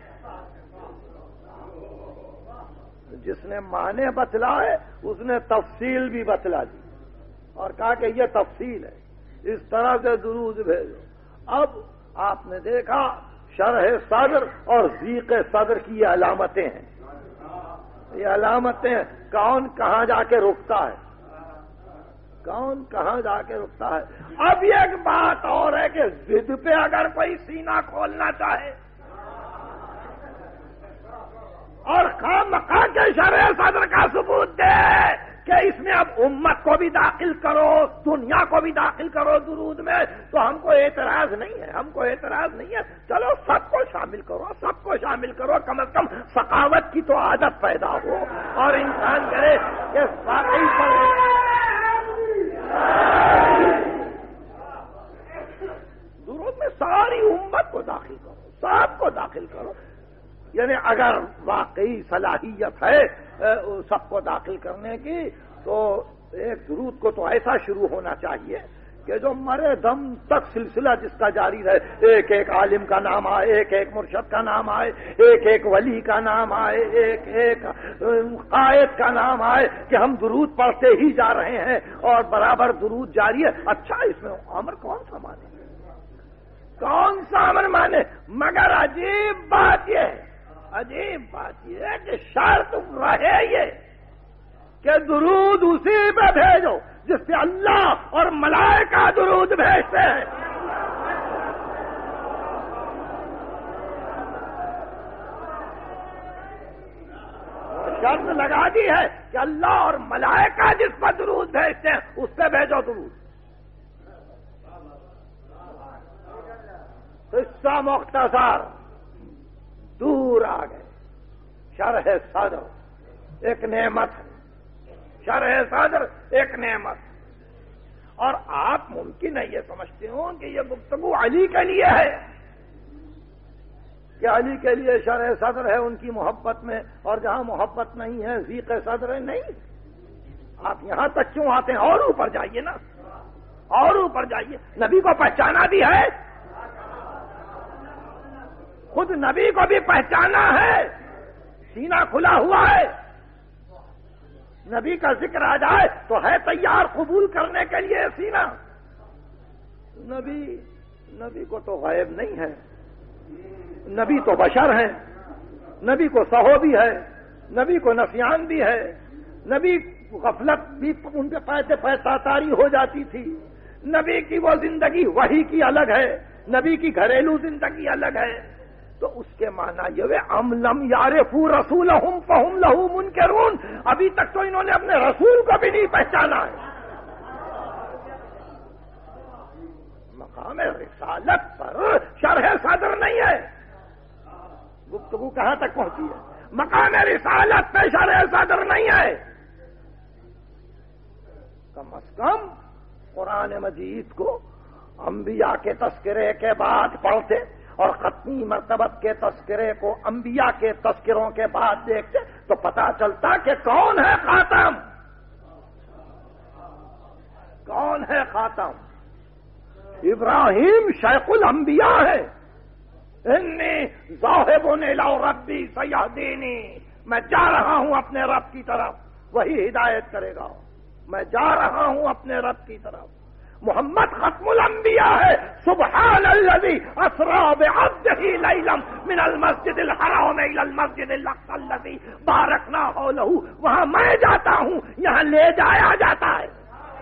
جس نے معنی بتلائے اس نے تفصیل بھی بتلا دی اور کہا کہ یہ تفصیل ہے، اس طرح سے درود بھیجو۔ اب آپ نے دیکھا شرح صدر اور ضیق صدر کی یہ علامتیں ہیں، یہ علامتیں کون کہاں جا کے رکتا ہے، کون کہاں جا کے رکتا ہے۔ اب ایک بات اور ہے کہ ضد پہ اگر کوئی سینہ کھولنا چاہے اور خواہ مخواہ کے شرح صدر کا ثبوت دے کہ اس میں اب امت کو بھی داخل کرو، دنیا کو بھی داخل کرو درود میں، تو ہم کو اعتراض نہیں ہے، ہم کو اعتراض نہیں ہے، چلو سب کو شامل کرو، سب کو شامل کرو، کم از کم سخاوت کی تو عادت پیدا ہو اور انسان کرے کہ واقعی پر درود میں ساری امت کو داخل کرو، سب کو داخل کرو، یعنی اگر واقعی صلاحیت ہے سب کو داخل کرنے کی تو ایک درود کو تو ایسا شروع ہونا چاہیے کہ جو مرے دم تک سلسلہ جس کا جاری رہے، ایک ایک عالم کا نام آئے، ایک ایک مرشد کا نام آئے، ایک ایک ولی کا نام آئے، ایک ایک قائد کا نام آئے کہ ہم درود پڑھتے ہی جا رہے ہیں اور برابر درود جاری ہے۔ اچھا اس میں امر کون سا مانے، کون سا امر مانے؟ مگر عجیب بات یہ ہے، عجیب بات یہ ہے کہ شرط رہے یہ کہ درود اسی پہ بھیجو جس پہ اللہ اور ملائکہ درود بھیجتے ہیں۔ شرط لگا دی ہے کہ اللہ اور ملائکہ جس پر درود بھیجتے ہیں اس پہ بھیجو درود۔ قصہ مختصر دور آ گئے، شرح صدر ایک نعمت ہے، شرح صدر ایک نعمت، اور آپ ممکن ہے یہ سمجھتے ہوں کہ یہ گفتگو علی کے لیے ہے، کہ علی کے لیے شرح صدر ہے ان کی محبت میں، اور جہاں محبت نہیں ہے ضیق صدر ہے۔ نہیں، آپ یہاں تک کیوں آتے ہیں؟ اور اوپر جائیے نا، اور اوپر جائیے، نبی کو پہچانا بھی ہے، خود نبی کو بھی پہچانا ہے، سینہ کھلا ہوا ہے، نبی کا ذکر آ جائے تو ہے تیار قبول کرنے کے لیے سینہ۔ نبی نبی کو تو غائب نہیں ہے، نبی تو بشر ہیں، نبی کو سہو بھی ہے، نبی کو نسیان بھی ہے، نبی غفلت بھی ان کے پیسے پیسہ تاری ہو جاتی تھی، نبی کی وہ زندگی وحی کی الگ ہے، نبی کی گھریلو زندگی الگ ہے۔ تو اس کے معنی یہ ام لم یعرفوا رسولہم فہم لہ منکرون، ابھی تک تو انہوں نے اپنے رسول کو بھی نہیں پہچانا ہے۔ مقام رسالت پر شرح صدر نہیں ہے، گفتگو کہاں تک پہنچی ہے؟ مقام رسالت پہ شرح صدر نہیں ہے، کم از کم قرآن مجید کو انبیاء کے تذکرے کے بعد پڑھتے اور ختمی مرتبت کے تذکرے کو انبیاء کے تذکروں کے بعد دیکھتے تو پتا چلتا کہ کون ہے خاتم، کون ہے خاتم؟ ابراہیم شیخ الانبیاء ہے۔ انی ذاہب الی ربی سیہدینی، میں جا رہا ہوں اپنے رب کی طرف، وہی ہدایت کرے گا۔ میں جا رہا ہوں اپنے رب کی طرف۔ محمد ختم الانبیاء ہے۔ سبحان الذی اسری بعبدہ لیلا من المسجد الحرام الی المسجد الاقصی الذی بارکنا حولہ، وہاں میں جاتا ہوں، یہاں لے جایا جاتا ہے۔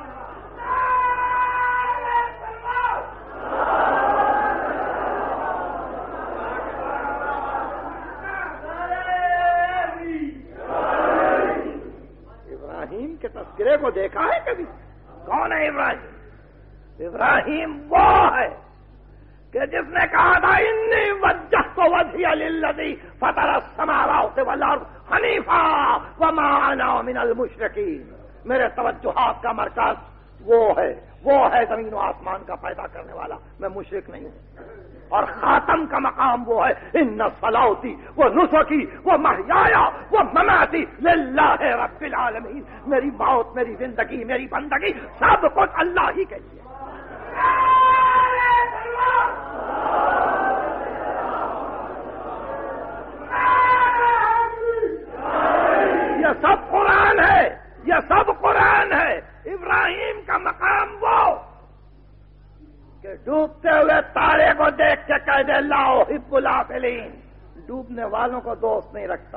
ابراہیم کے تذکرے کو دیکھا ہے کبھی؟ کون ہے ابراہیم؟ ابراہیم وہ ہے کہ جس نے کہا تھا انی وجہت وجہی للذی فطر السماوات والارض حنیفا وما انا من المشرکین، میرے توجہات کا مرکز وہ ہے، وہ ہے زمین و آسمان کا پیدا کرنے والا، میں مشرک نہیں ہوں۔ اور خاتم کا مقام وہ ہے ان صلاتی و نسکی و محیایا و مماتی للہ رب العالمین، میری موت، میری زندگی، میری بندگی سب کچھ اللہ ہی کے لیے۔ یہ سب قرآن ہے، یہ سب قرآن ہے۔ ابراہیم کا مقام وہ کہ ڈوبتے ہوئے تارے کو دیکھ کے کہہ دے لا احب الافلین، ڈوبنے والوں کو دوست نہیں رکھتا۔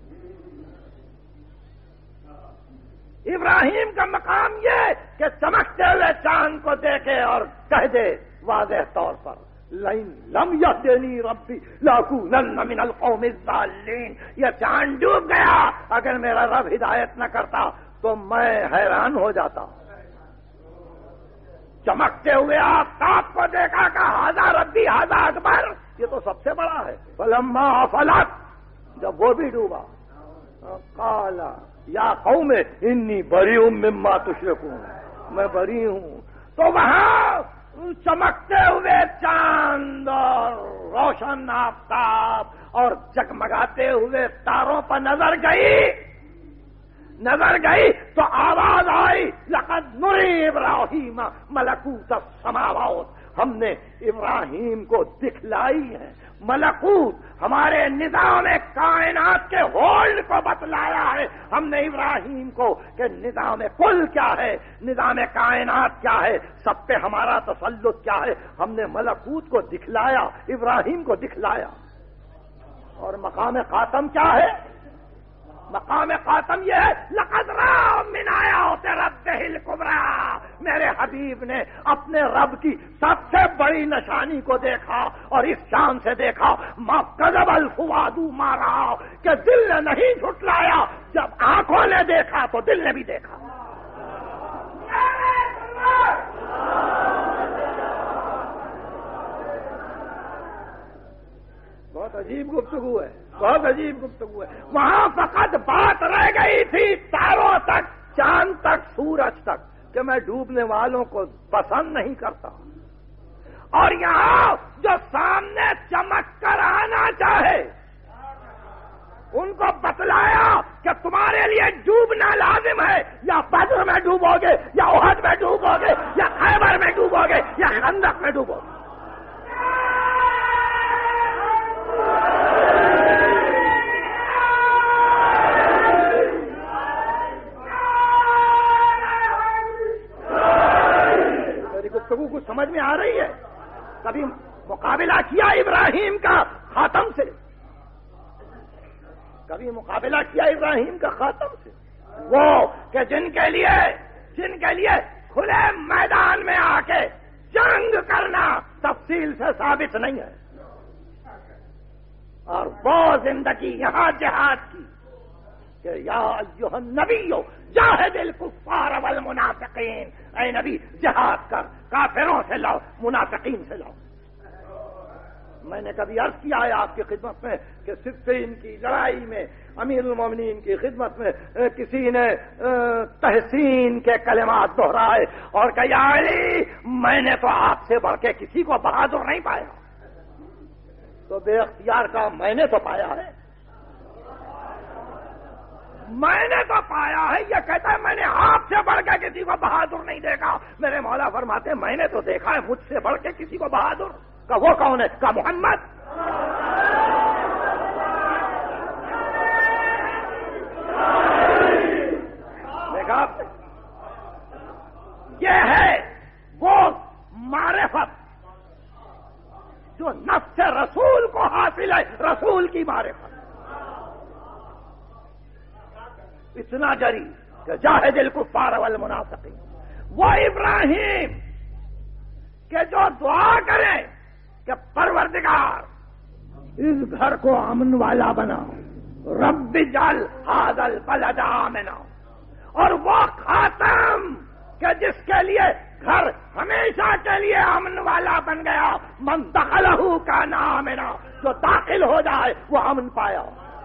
ابراہیم کا مقام یہ کہ چمکتے ہوئے چاند کو دیکھے اور کہہ دے واضح طور پر لئن لم یهدنی ربی لاکونن من القوم الضالین، یہ چاند ڈوب گیا، اگر میرا رب ہدایت نہ کرتا تو میں حیران ہو جاتا۔ چمکتے ہوئے آفتاب کو دیکھا کہ ہذا ربی ہذا اکبر، یہ تو سب سے بڑا ہے۔ فلما افلت، جب وہ بھی ڈوبا، قال یا قوم انی بریء مما تشرکون، میں بری ہوں۔ تو وہاں چمکتے ہوئے چاند اور روشن آفتاب اور جگمگاتے ہوئے تاروں پر نظر گئی نظر گئی تو آواز آئی لقد نری ابراہیم ملکوت السماوات، ہم نے ابراہیم کو دکھلائی ہے ملکوت، ہمارے نظام کائنات کے ہولڈ کو بتلایا ہے ہم نے ابراہیم کو کہ نظام کل کیا ہے، نظام کائنات کیا ہے، سب پہ ہمارا تسلط کیا ہے، ہم نے ملکوت کو دکھلایا، ابراہیم کو دکھلایا۔ اور مقام خاتم کیا ہے؟ مقام خاتم یہ ہے لقد رأى من آیات ربہ الکبریٰ، میرے حبیب نے اپنے رب کی سب سے بڑی نشانی کو دیکھا اور اس شان سے دیکھا ما کذب الفؤاد ما رأى، کہ دل نے نہیں جھٹلایا، جب آنکھوں نے دیکھا تو دل نے بھی دیکھا۔ بہت عجیب گفتگو ہے، بہت عجیب گفتگو ہے۔ وہاں فقط بات رہ گئی تھی تاروں تک، چاند تک، سورج تک، کہ میں ڈوبنے والوں کو پسند نہیں کرتا، اور یہاں جو سامنے چمک کر آنا چاہے ان کو بتلایا کہ تمہارے لیے ڈوبنا لازم ہے، یا بدر میں ڈوبو گے، یا احد میں ڈوبو گے، یا خیبر میں ڈوبو گے، یا خندق میں ڈوبو گے۔ گفتگو کو سمجھ میں آ رہی ہے؟ کبھی مقابلہ کیا ابراہیم کا خاتم سے؟ کبھی مقابلہ کیا ابراہیم کا خاتم سے؟ وہ کہ جن کے لیے جن کے لیے کھلے میدان میں آ کے جنگ کرنا تفصیل سے ثابت نہیں ہے، اور وہ زندگی یہاں جہاد کی کہ یا ایھا النبی جاہد الکفار والمنافقین، اے نبی جہاد کر، کافروں سے لڑ، منافقین سے لڑ۔ میں نے کبھی عرض کیا ہے آپ کی خدمت میں کہ صفین کی لڑائی میں امیر المومنین کی خدمت میں کسی نے تحسین کے کلمات دہرائے اور کہ یا علی میں نے تو آپ سے بڑھ کے کسی کو بہادر نہیں پایا. تو بے اختیار کا میں نے تو پایا ہے، میں نے تو پایا ہے. یہ کہتا ہے میں نے آپ سے بڑھ کے کسی کو بہادر نہیں دیکھا. میرے مولا فرماتے ہیں میں نے تو دیکھا ہے مجھ سے بڑھ کے کسی کو بہادر. کا وہ کون ہے؟ کا محمد. دیکھا یہ ہے وہ معرفت جو نفس رسول کو حاصل ہے، رسول کی معرفت. اتنا جری کہ جاہد الکفار والمنافقین. وہ ابراہیم کہ جو دعا کرے کہ پروردگار اس گھر کو امن والا بناؤ، رب اجعل ھذا البلد آمنا. اور وہ خاتم کہ جس کے لیے گھر ہمیشہ کے لیے امن والا بن گیا، من دخلہ کان آمنا. جو داخل ہو جائے وہ امن پایا.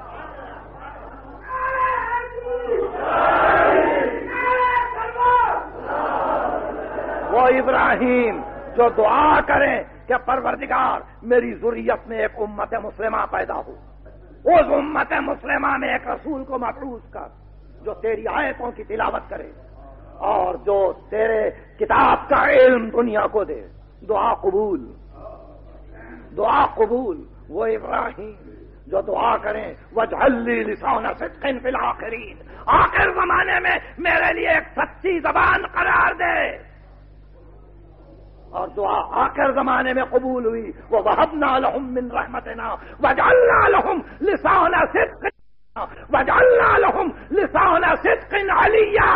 وہ ابراہیم جو دعا کریں کہ پروردگار میری ذریت میں ایک امت مسلمہ پیدا ہو، اس امت مسلمہ میں ایک رسول کو مبعوث کر جو تیری آیتوں کی تلاوت کرے اور جو تیرے کتاب کا علم دنیا کو دے. دعا قبول، دعا قبول. وہ ابراہیم جو دعا کریں وَاجْعَلْ لِي لِسَانَ صِدْقٍ فِي الْآخِرِينَ، آخر زمانے میں میرے لیے ایک سچی زبان قرار دے. اور دعا آخر زمانے میں قبول ہوئی. وَوَهَبْنَا لَهُم مِّن رَحْمَتِنَا وَجَعَلْنَا لَهُم لِسَانَ صِدْقٍ وَجَعَلْنَا لَهُم لِسَانَ صِدْقٍ عَلِيًّا.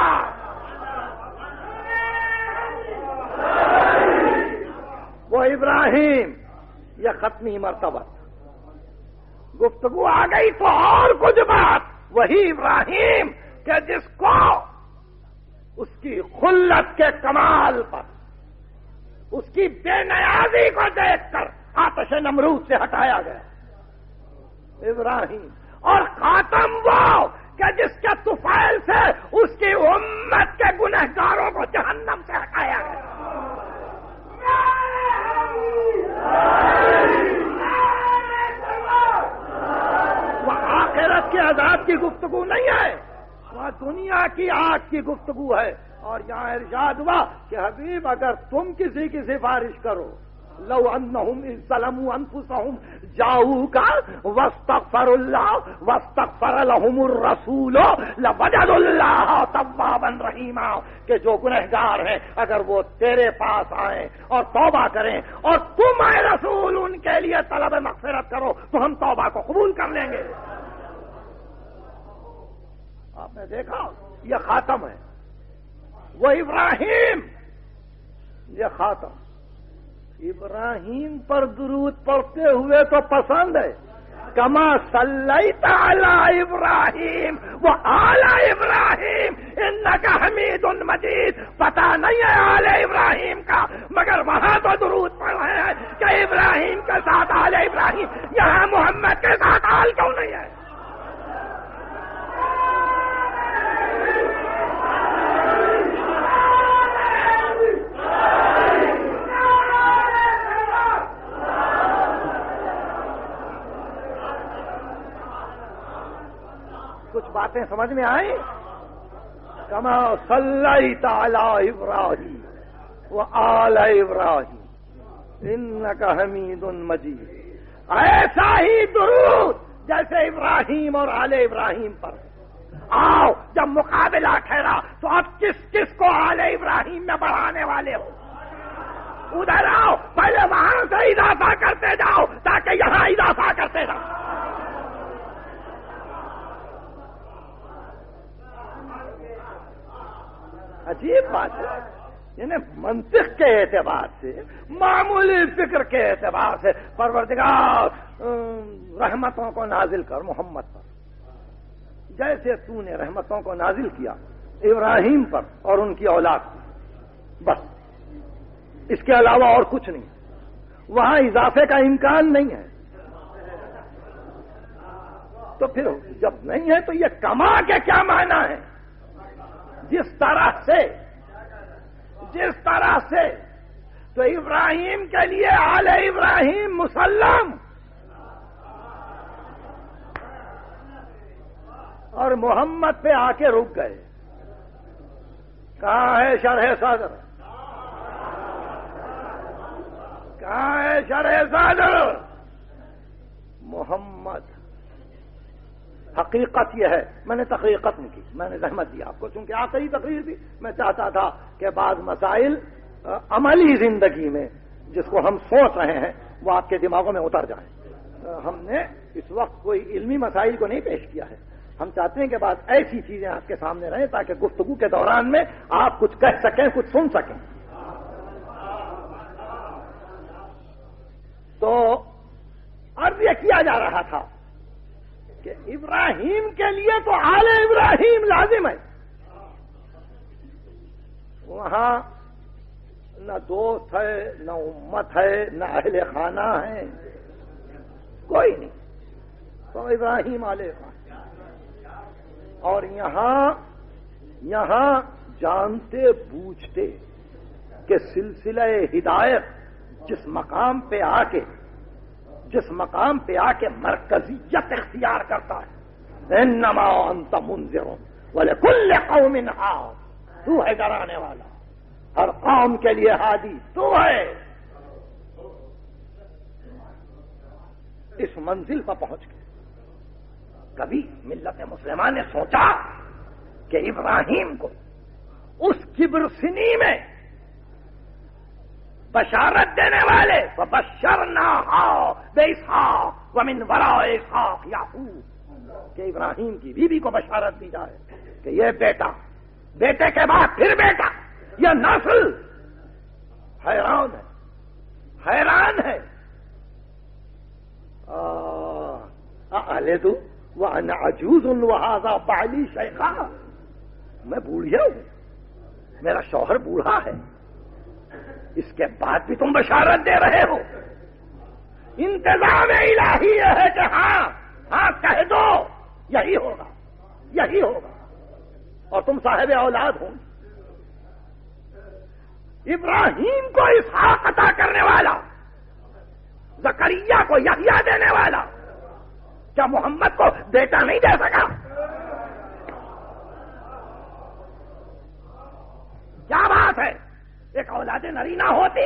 وہ ابراہیم یہ ختمی مرتبہ گفتگو آ گئی تو اور کچھ بات. وہی ابراہیم کہ جس کو اس کی خلت کے کمال پر، اس کی بے نیازی کو دیکھ کر آتش نمرود سے ہٹایا گیا. ابراہیم اور خاتم وہ کہ جس کے طفیل سے اس کی امت کے گنہگاروں کو جہنم سے ہٹایا گیا. وہ آخرت کے عذاب کی گفتگو نہیں ہے، وہ دنیا کی آگ کی گفتگو ہے. اور یہاں ارشاد ہوا کہ حبیب اگر تم کسی کی سفارش کرو، لو انہم اذ ظلموا انفسہم جاؤوک واستغفروا اللہ واستغفر لہم الرسول لوجدوا اللہ توابا رحیما. کہ جو گنہگار ہیں اگر وہ تیرے پاس آئیں اور توبہ کریں اور تم اے رسول ان کے لیے طلب مغفرت کرو تو ہم توبہ کو قبول کر لیں گے. آپ نے دیکھا یہ خاتم ہے. وہ ابراہیم یہ خاتم. ابراہیم پر درود پڑھتے ہوئے تو پسند ہے. کما صلیت علی ابراہیم و آل ابراہیم انک حمید مجید. پتہ نہیں ہے آل ابراہیم کا مگر وہاں تو درود پڑھ رہے ہیں کہ ابراہیم کے ساتھ آل ابراہیم، یہاں محمد کے ساتھ آل کیوں نہیں ہے؟ کچھ باتیں سمجھ میں آئیں؟ کما صلیت علی ابراہیم و آل ابراہیم انک حمید مجید. ایسا ہی درود جیسے ابراہیم اور آل ابراہیم پر. آؤ جب مقابلہ ٹھہرا تو اب کس کس کو آل ابراہیم میں بڑھانے والے ہو؟ ادھر آؤ، پہلے وہاں سے اضافہ کرتے جاؤ تاکہ یہاں اضافہ کرتے جاؤ. عجیب بات ہے. یعنی منطق کے اعتبار سے، معمولی فکر کے اعتبار سے پروردگار رحمتوں کو نازل کر محمد پر، جیسے تو نے رحمتوں کو نازل کیا ابراہیم پر اور ان کی اولاد پر. بس اس کے علاوہ اور کچھ نہیں. وہاں اضافے کا امکان نہیں ہے. تو پھر جب نہیں ہے تو یہ کما کے کیا معنی ہے؟ جس طرح سے جس طرح سے تو ابراہیم کے لیے آل ابراہیم مسلم اور محمد پہ آ کے رک گئے. کہاں ہے شرح صدر؟ کہاں ہے شرح صدر؟ محمد. حقیقت یہ ہے، میں نے تقریر ختم کی، میں نے زحمت دی آپ کو، چونکہ آخری تقریر تھی. میں چاہتا تھا کہ بعض مسائل عملی زندگی میں جس کو ہم سوچ رہے ہیں وہ آپ کے دماغوں میں اتر جائیں. ہم نے اس وقت کوئی علمی مسائل کو نہیں پیش کیا ہے. ہم چاہتے ہیں کہ بعض ایسی چیزیں آپ کے سامنے رہیں تاکہ گفتگو کے دوران میں آپ کچھ کہہ سکیں، کچھ سن سکیں. تو عرض یہ کیا جا رہا تھا کہ ابراہیم کے لیے تو آل ابراہیم لازم ہے. وہاں نہ دوست ہے، نہ امت ہے، نہ اہل خانہ ہے، کوئی نہیں. تو ابراہیم علیہ السلام. اور یہاں یہاں جانتے بوجھتے کہ سلسلہ ہدایت جس مقام پہ آ کے جس مقام پہ آ کے مرکزیت اختیار کرتا ہے، انما انت منذر ولکل قوم ہاد، تو ہے ڈرانے والا، ہر قوم کے لیے ہادی تو ہے. اس منزل پر پہنچ کے کبھی ملت مسلمان نے سوچا کہ ابراہیم کو اس کبر سنی میں بشارت دینے والے وَبَشَّرْنَاهَا بِإِسْحَاقَ وَمِنْ وَرَاءِ إِسْحَاقَ یعقوب، کہ ابراہیم کی بیوی کو بشارت دی جائے کہ یہ بیٹا، بیٹے کے بعد پھر بیٹا، یہ نسل حیران ہے حیران ہے. اَأَلِدُ وَأَنَا عَجُوزٌ وَهَذَا بَعْلِي شَيْخًا، میں بوڑھیا ہوں، میرا شوہر بوڑھا ہے، اس کے بعد بھی تم بشارت دے رہے ہو. انتظام الہی یہ ہے کہ ہاں ہاں کہہ دو، یہی ہوگا یہی ہوگا اور تم صاحب اولاد ہو. ابراہیم کو اسحاق عطا کرنے والا، زکریا کو یحییٰ دینے والا، کیا محمد کو بیٹا نہیں دے سکا؟ کیا بات ہے؟ ایک اولاد نرینہ ہوتی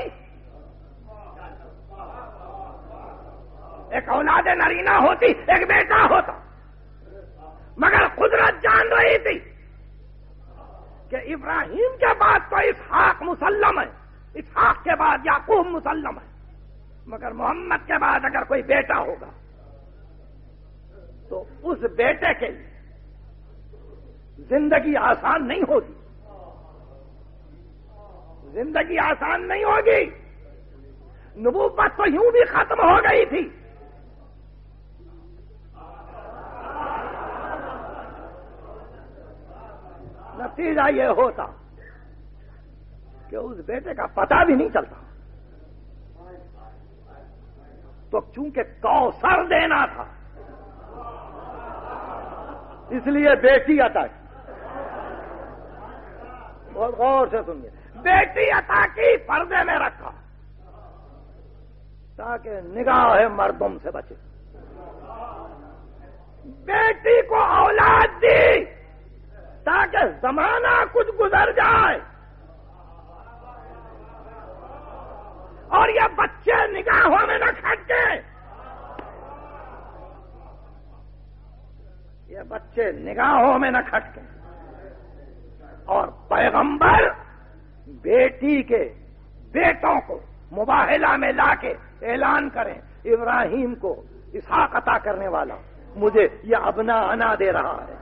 ایک اولاد نرینہ ہوتی ایک بیٹا ہوتا، مگر قدرت جان رہی تھی کہ ابراہیم کے بعد تو اسحاق مسلم ہے، اسحاق کے بعد یعقوب مسلم ہے، مگر محمد کے بعد اگر کوئی بیٹا ہوگا تو اس بیٹے کے لیے زندگی آسان نہیں ہوگی، زندگی آسان نہیں ہوگی. نبوت تو یوں بھی ختم ہو گئی تھی. نتیجہ یہ ہوتا کہ اس بیٹے کا پتہ بھی نہیں چلتا. تو چونکہ کوثر دینا تھا اس لیے بیٹی عطا کی. بہت غور سے سنیے، بیٹی عطا کی، پردے میں رکھا تاکہ نگاہ مردم سے بچے. بیٹی کو اولاد دی تاکہ زمانہ کچھ گزر جائے اور یہ بچے نگاہوں میں نہ کھٹکے، یہ بچے نگاہوں میں نہ کھٹکے. اور پیغمبر بیٹی کے بیٹوں کو مباہلہ میں لا کے اعلان کریں، ابراہیم کو اسحاق عطا کرنے والا مجھے یہ ابنا انا دے رہا ہے،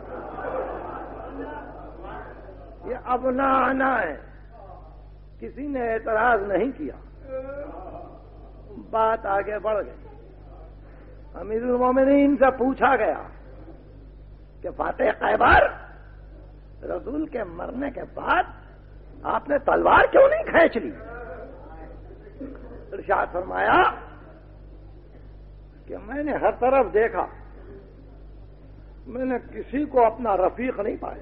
یہ ابنا انا ہے. کسی نے اعتراض نہیں کیا، بات آگے بڑھ گئی. امیر المومنین سے پوچھا گیا کہ فاتح خیبر، رسول کے مرنے کے بعد آپ نے تلوار کیوں نہیں کھینچ لی؟ ارشاد فرمایا کہ میں نے ہر طرف دیکھا، میں نے کسی کو اپنا رفیق نہیں پایا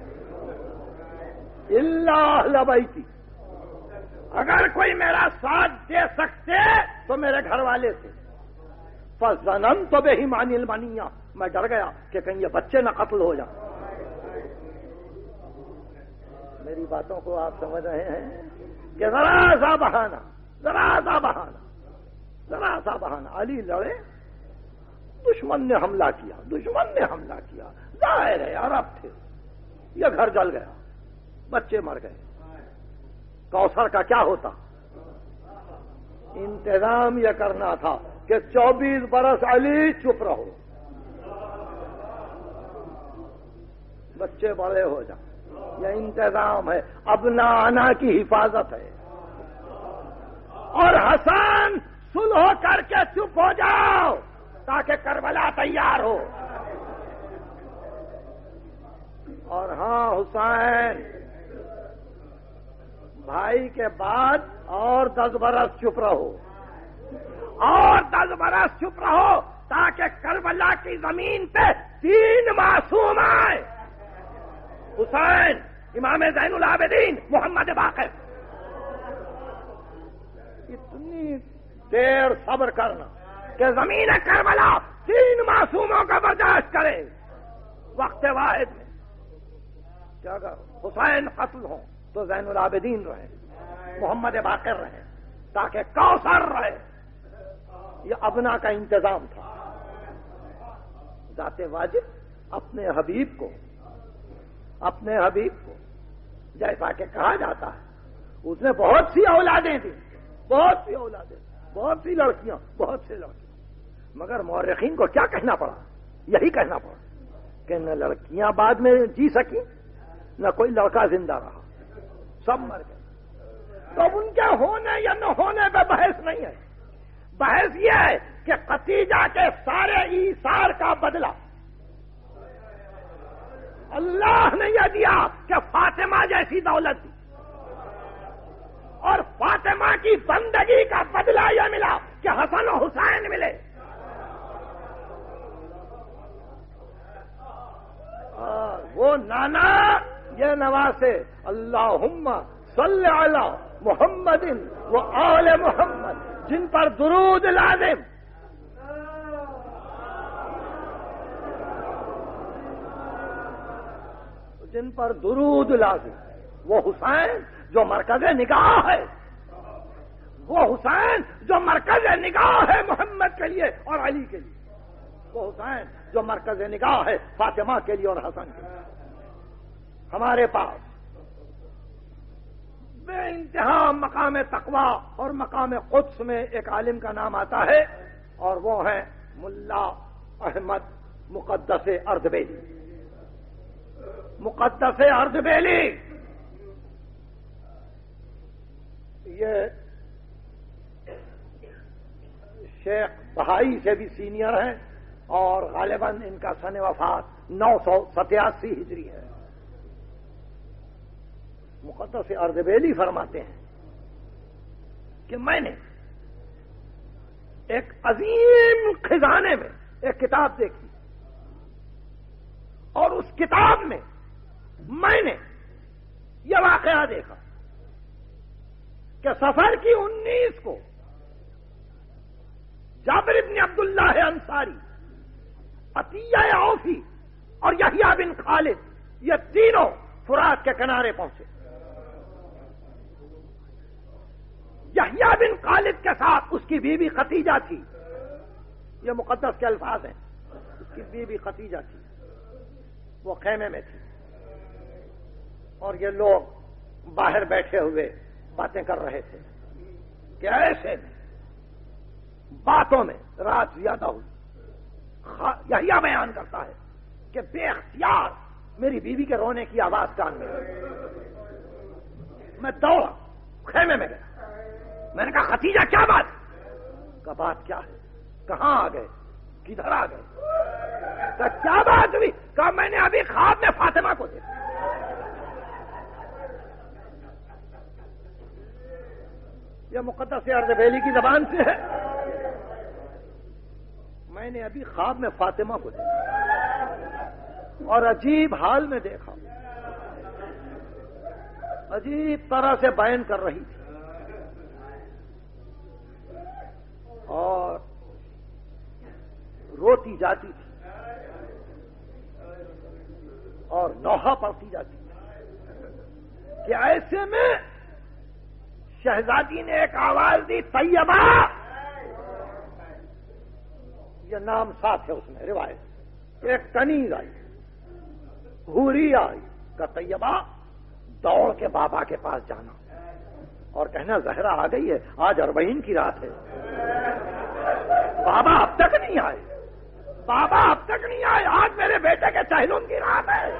الا اہل بیتی، اگر کوئی میرا ساتھ دے سکتے تو میرے گھر والے تھے۔ فظننت بہم عن المنیہ، میں ڈر گیا کہ کہیں یہ بچے نہ قتل ہو جائیں۔ میری باتوں کو آپ سمجھ رہے ہیں کہ ذرا سا بہانہ، ذرا سا بہانہ، ذرا سا بہانہ، علی لڑے، دشمن نے حملہ کیا، دشمن نے حملہ کیا، ظاہر ہے عرب تھے، یہ گھر جل گیا، بچے مر گئے، کوثر کا کیا ہوتا؟ انتظام یہ کرنا تھا کہ چوبیس برس علی چپ رہو، بچے بڑے ہو جائیں، یہ انتظام ہے، ابنا انا کی حفاظت ہے۔ اور حسن صلح کر کے چپ ہو جاؤ تاکہ کربلا تیار ہو۔ اور ہاں حسین بھائی کے بعد اور دس برس چپ رہو، اور دس برس چپ رہو تاکہ کربلا کی زمین پہ تین معصوم آئے، حسین، امام زین العابدین، محمد باقر۔ اتنی دیر صبر کرنا کہ زمین کربلا تین معصوموں کا برداشت کرے وقت واحد میں، کیا اگر حسین قتل ہوں تو زین العابدین رہے، محمد باقر رہے، تاکہ کوثر رہے۔ یہ ابنا کا انتظام تھا۔ ذات واجب اپنے حبیب کو، اپنے حبیب کو جیسا کہ کہا جاتا ہے، اس نے بہت سی اولادیں دی، بہت سی اولادیں، بہت سی لڑکیاں، بہت سی لڑکیاں، مگر مورخین کو کیا کہنا پڑا؟ یہی کہنا پڑا کہ نہ لڑکیاں بعد میں جی سکی، نہ کوئی لڑکا زندہ رہا، سب مر گئے۔ تو ان کے ہونے یا نہ ہونے پہ بحث نہیں ہے، بحث یہ ہے کہ خدیجہ کے سارے ایثار کا بدلہ اللہ نے یہ دیا کہ فاطمہ جیسی دولت دی، اور فاطمہ کی بندگی کا بدلہ یہ ملا کہ حسن و حسین ملے۔ وہ نانا یہ نواسے، اللہم صل علی محمد و آل محمد، جن پر درود لازم، جن پر درود لازم، وہ حسین جو مرکز نگاہ ہے، وہ حسین جو مرکز نگاہ ہے محمد کے لیے اور علی کے لیے، وہ حسین جو مرکز نگاہ ہے فاطمہ کے لیے اور حسن کے لیے۔ ہمارے پاس بے انتہا مقام تقوی اور مقام قدس میں ایک عالم کا نام آتا ہے، اور وہ ہیں ملا احمد مقدس اردبیلی۔ مقدس اردبیلی یہ شیخ بہائی سے بھی سینئر ہیں، اور غالباً ان کا سن وفات نو سو ستیاسی ہجری ہے۔ مقدس اردبیلی فرماتے ہیں کہ میں نے ایک عظیم خزانے میں ایک کتاب دیکھی، اور اس کتاب میں میں نے یہ واقعہ دیکھا کہ سفر کی انیس کو جابر بن عبداللہ انصاری، عطیہ عوفی اور یحییٰ بن خالد، یہ تینوں فرات کے کنارے پہنچے۔ یحییٰ بن خالد کے ساتھ اس کی بیوی ختیجہ تھی، یہ مقدس کے الفاظ ہیں، اس کی بیوی ختیجہ تھی، وہ خیمے میں تھی، اور یہ لوگ باہر بیٹھے ہوئے باتیں کر رہے تھے کہ ایسے میں باتوں میں رات زیادہ ہوئی۔ یحییٰ بیان کرتا ہے کہ بے اختیار میری بیوی کے رونے کی آواز کان میں آئی، میں دوڑا خیمے میں گیا، میں نے کہا ختیجہ کیا بات؟ کہا بات کیا ہے؟ کہاں آ گئے؟ کدھر آ گئے؟ کہا کیا بات ہوئی؟ کہا میں نے ابھی خواب میں فاطمہ کو دیکھا۔ یہ مقدس اردبیلی کی زبان سے ہے. میں نے ابھی خواب میں فاطمہ کو دیکھا اور عجیب حال میں دیکھا، عجیب طرح سے بیان کر رہی تھی اور روتی جاتی تھی اور نوحہ پڑتی جاتی تھی کہ ایسے میں شہزادی نے ایک آواز دی، طیبہ. یہ نام ساتھ ہے اس میں روایت. ایک کنیز آئی، حوری آئی کہ طیبہ دوڑ کے بابا کے پاس جانا اور کہنا زہرا آ گئی ہے، آج اربعین کی رات ہے. بابا اب تک نہیں آئے، بابا اب تک نہیں آئے، آج میرے بیٹے کے چہلم کی رات ہے.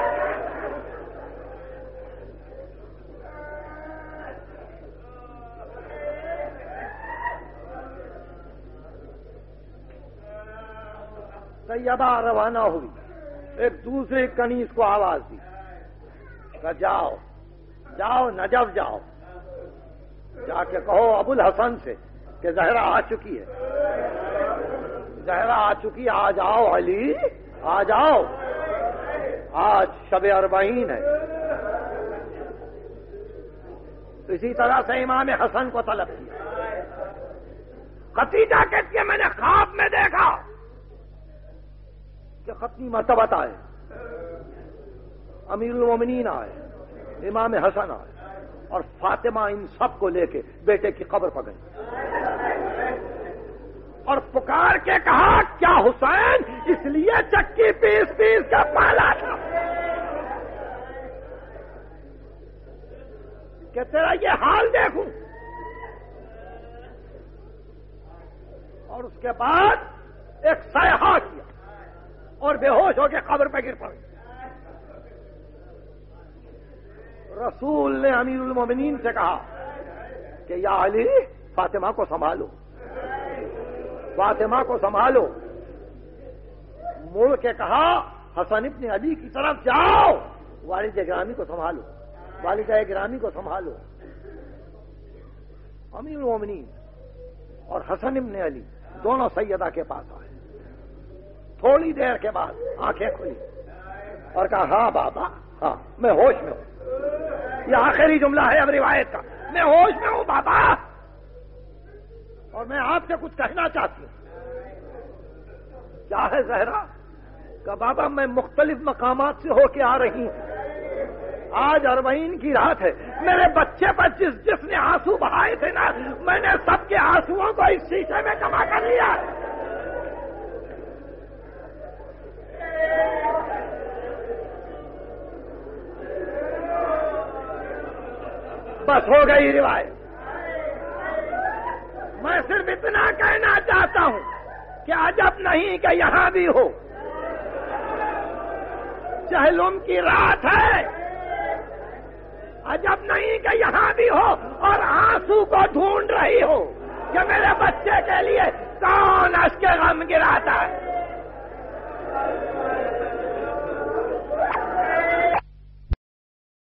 طیبہ روانہ ہوئی، ایک دوسرے کنیز کو آواز دی کہ جاؤ جاؤ نجف جاؤ، جا کے کہو ابو الحسن سے کہ زہرا آ چکی ہے، زہرا آ چکی، آ جاؤ علی، آ جاؤ، آج شب اربعین ہے. اسی طرح سے امام حسن کو طلب کیا. خدیجہ کہتی ہے میں نے خواب میں دیکھا کہ ختمی مرتبہ آئے، امیر المومنین آئے، امام حسن آئے اور فاطمہ ان سب کو لے کے بیٹے کی قبر پر گئی اور پکار کے کہا کیا حسین اس لیے چکی پیس پیس کا پالا تھا کہ تیرا یہ حال دیکھوں. اور اس کے بعد ایک صیحہ کیا اور بے ہوش ہو کے قبر پہ گر پڑے. رسول نے امیر المومنین سے کہا کہ یا علی فاطمہ کو سنبھالو، فاطمہ کو سنبھالو. مڑ کے کہا حسن ابن علی کی طرف جاؤ، والد گرامی کو سنبھالو، والدہ گرامی کو سنبھالو. امیر المومنین اور حسن ابن علی دونوں سیدہ کے پاس آئے. تھوڑی دیر کے بعد آنکھیں کھلی اور کہا ہاں بابا، ہاں میں ہوش میں ہوں. یہ آخری جملہ ہے اب روایت کا، میں ہوش میں ہوں بابا اور میں آپ سے کچھ کہنا چاہتی ہوں. کیا ہے زہرا؟ کہ بابا میں مختلف مقامات سے ہو کے آ رہی ہوں، آج اربعین کی رات ہے، میرے بچے پر جس جس نے آنسو بہائے تھے نا، میں نے سب کے آنسوؤں کو اس شیشے میں جمع کر لیا. بس ہو گئی روایت. میں صرف اتنا کہنا چاہتا ہوں کہ عجب نہیں کہ یہاں بھی ہو، چہلم کی رات ہے، عجب نہیں کہ یہاں بھی ہو اور آنسو کو ڈھونڈ رہی ہو کہ میرے بچے کے لیے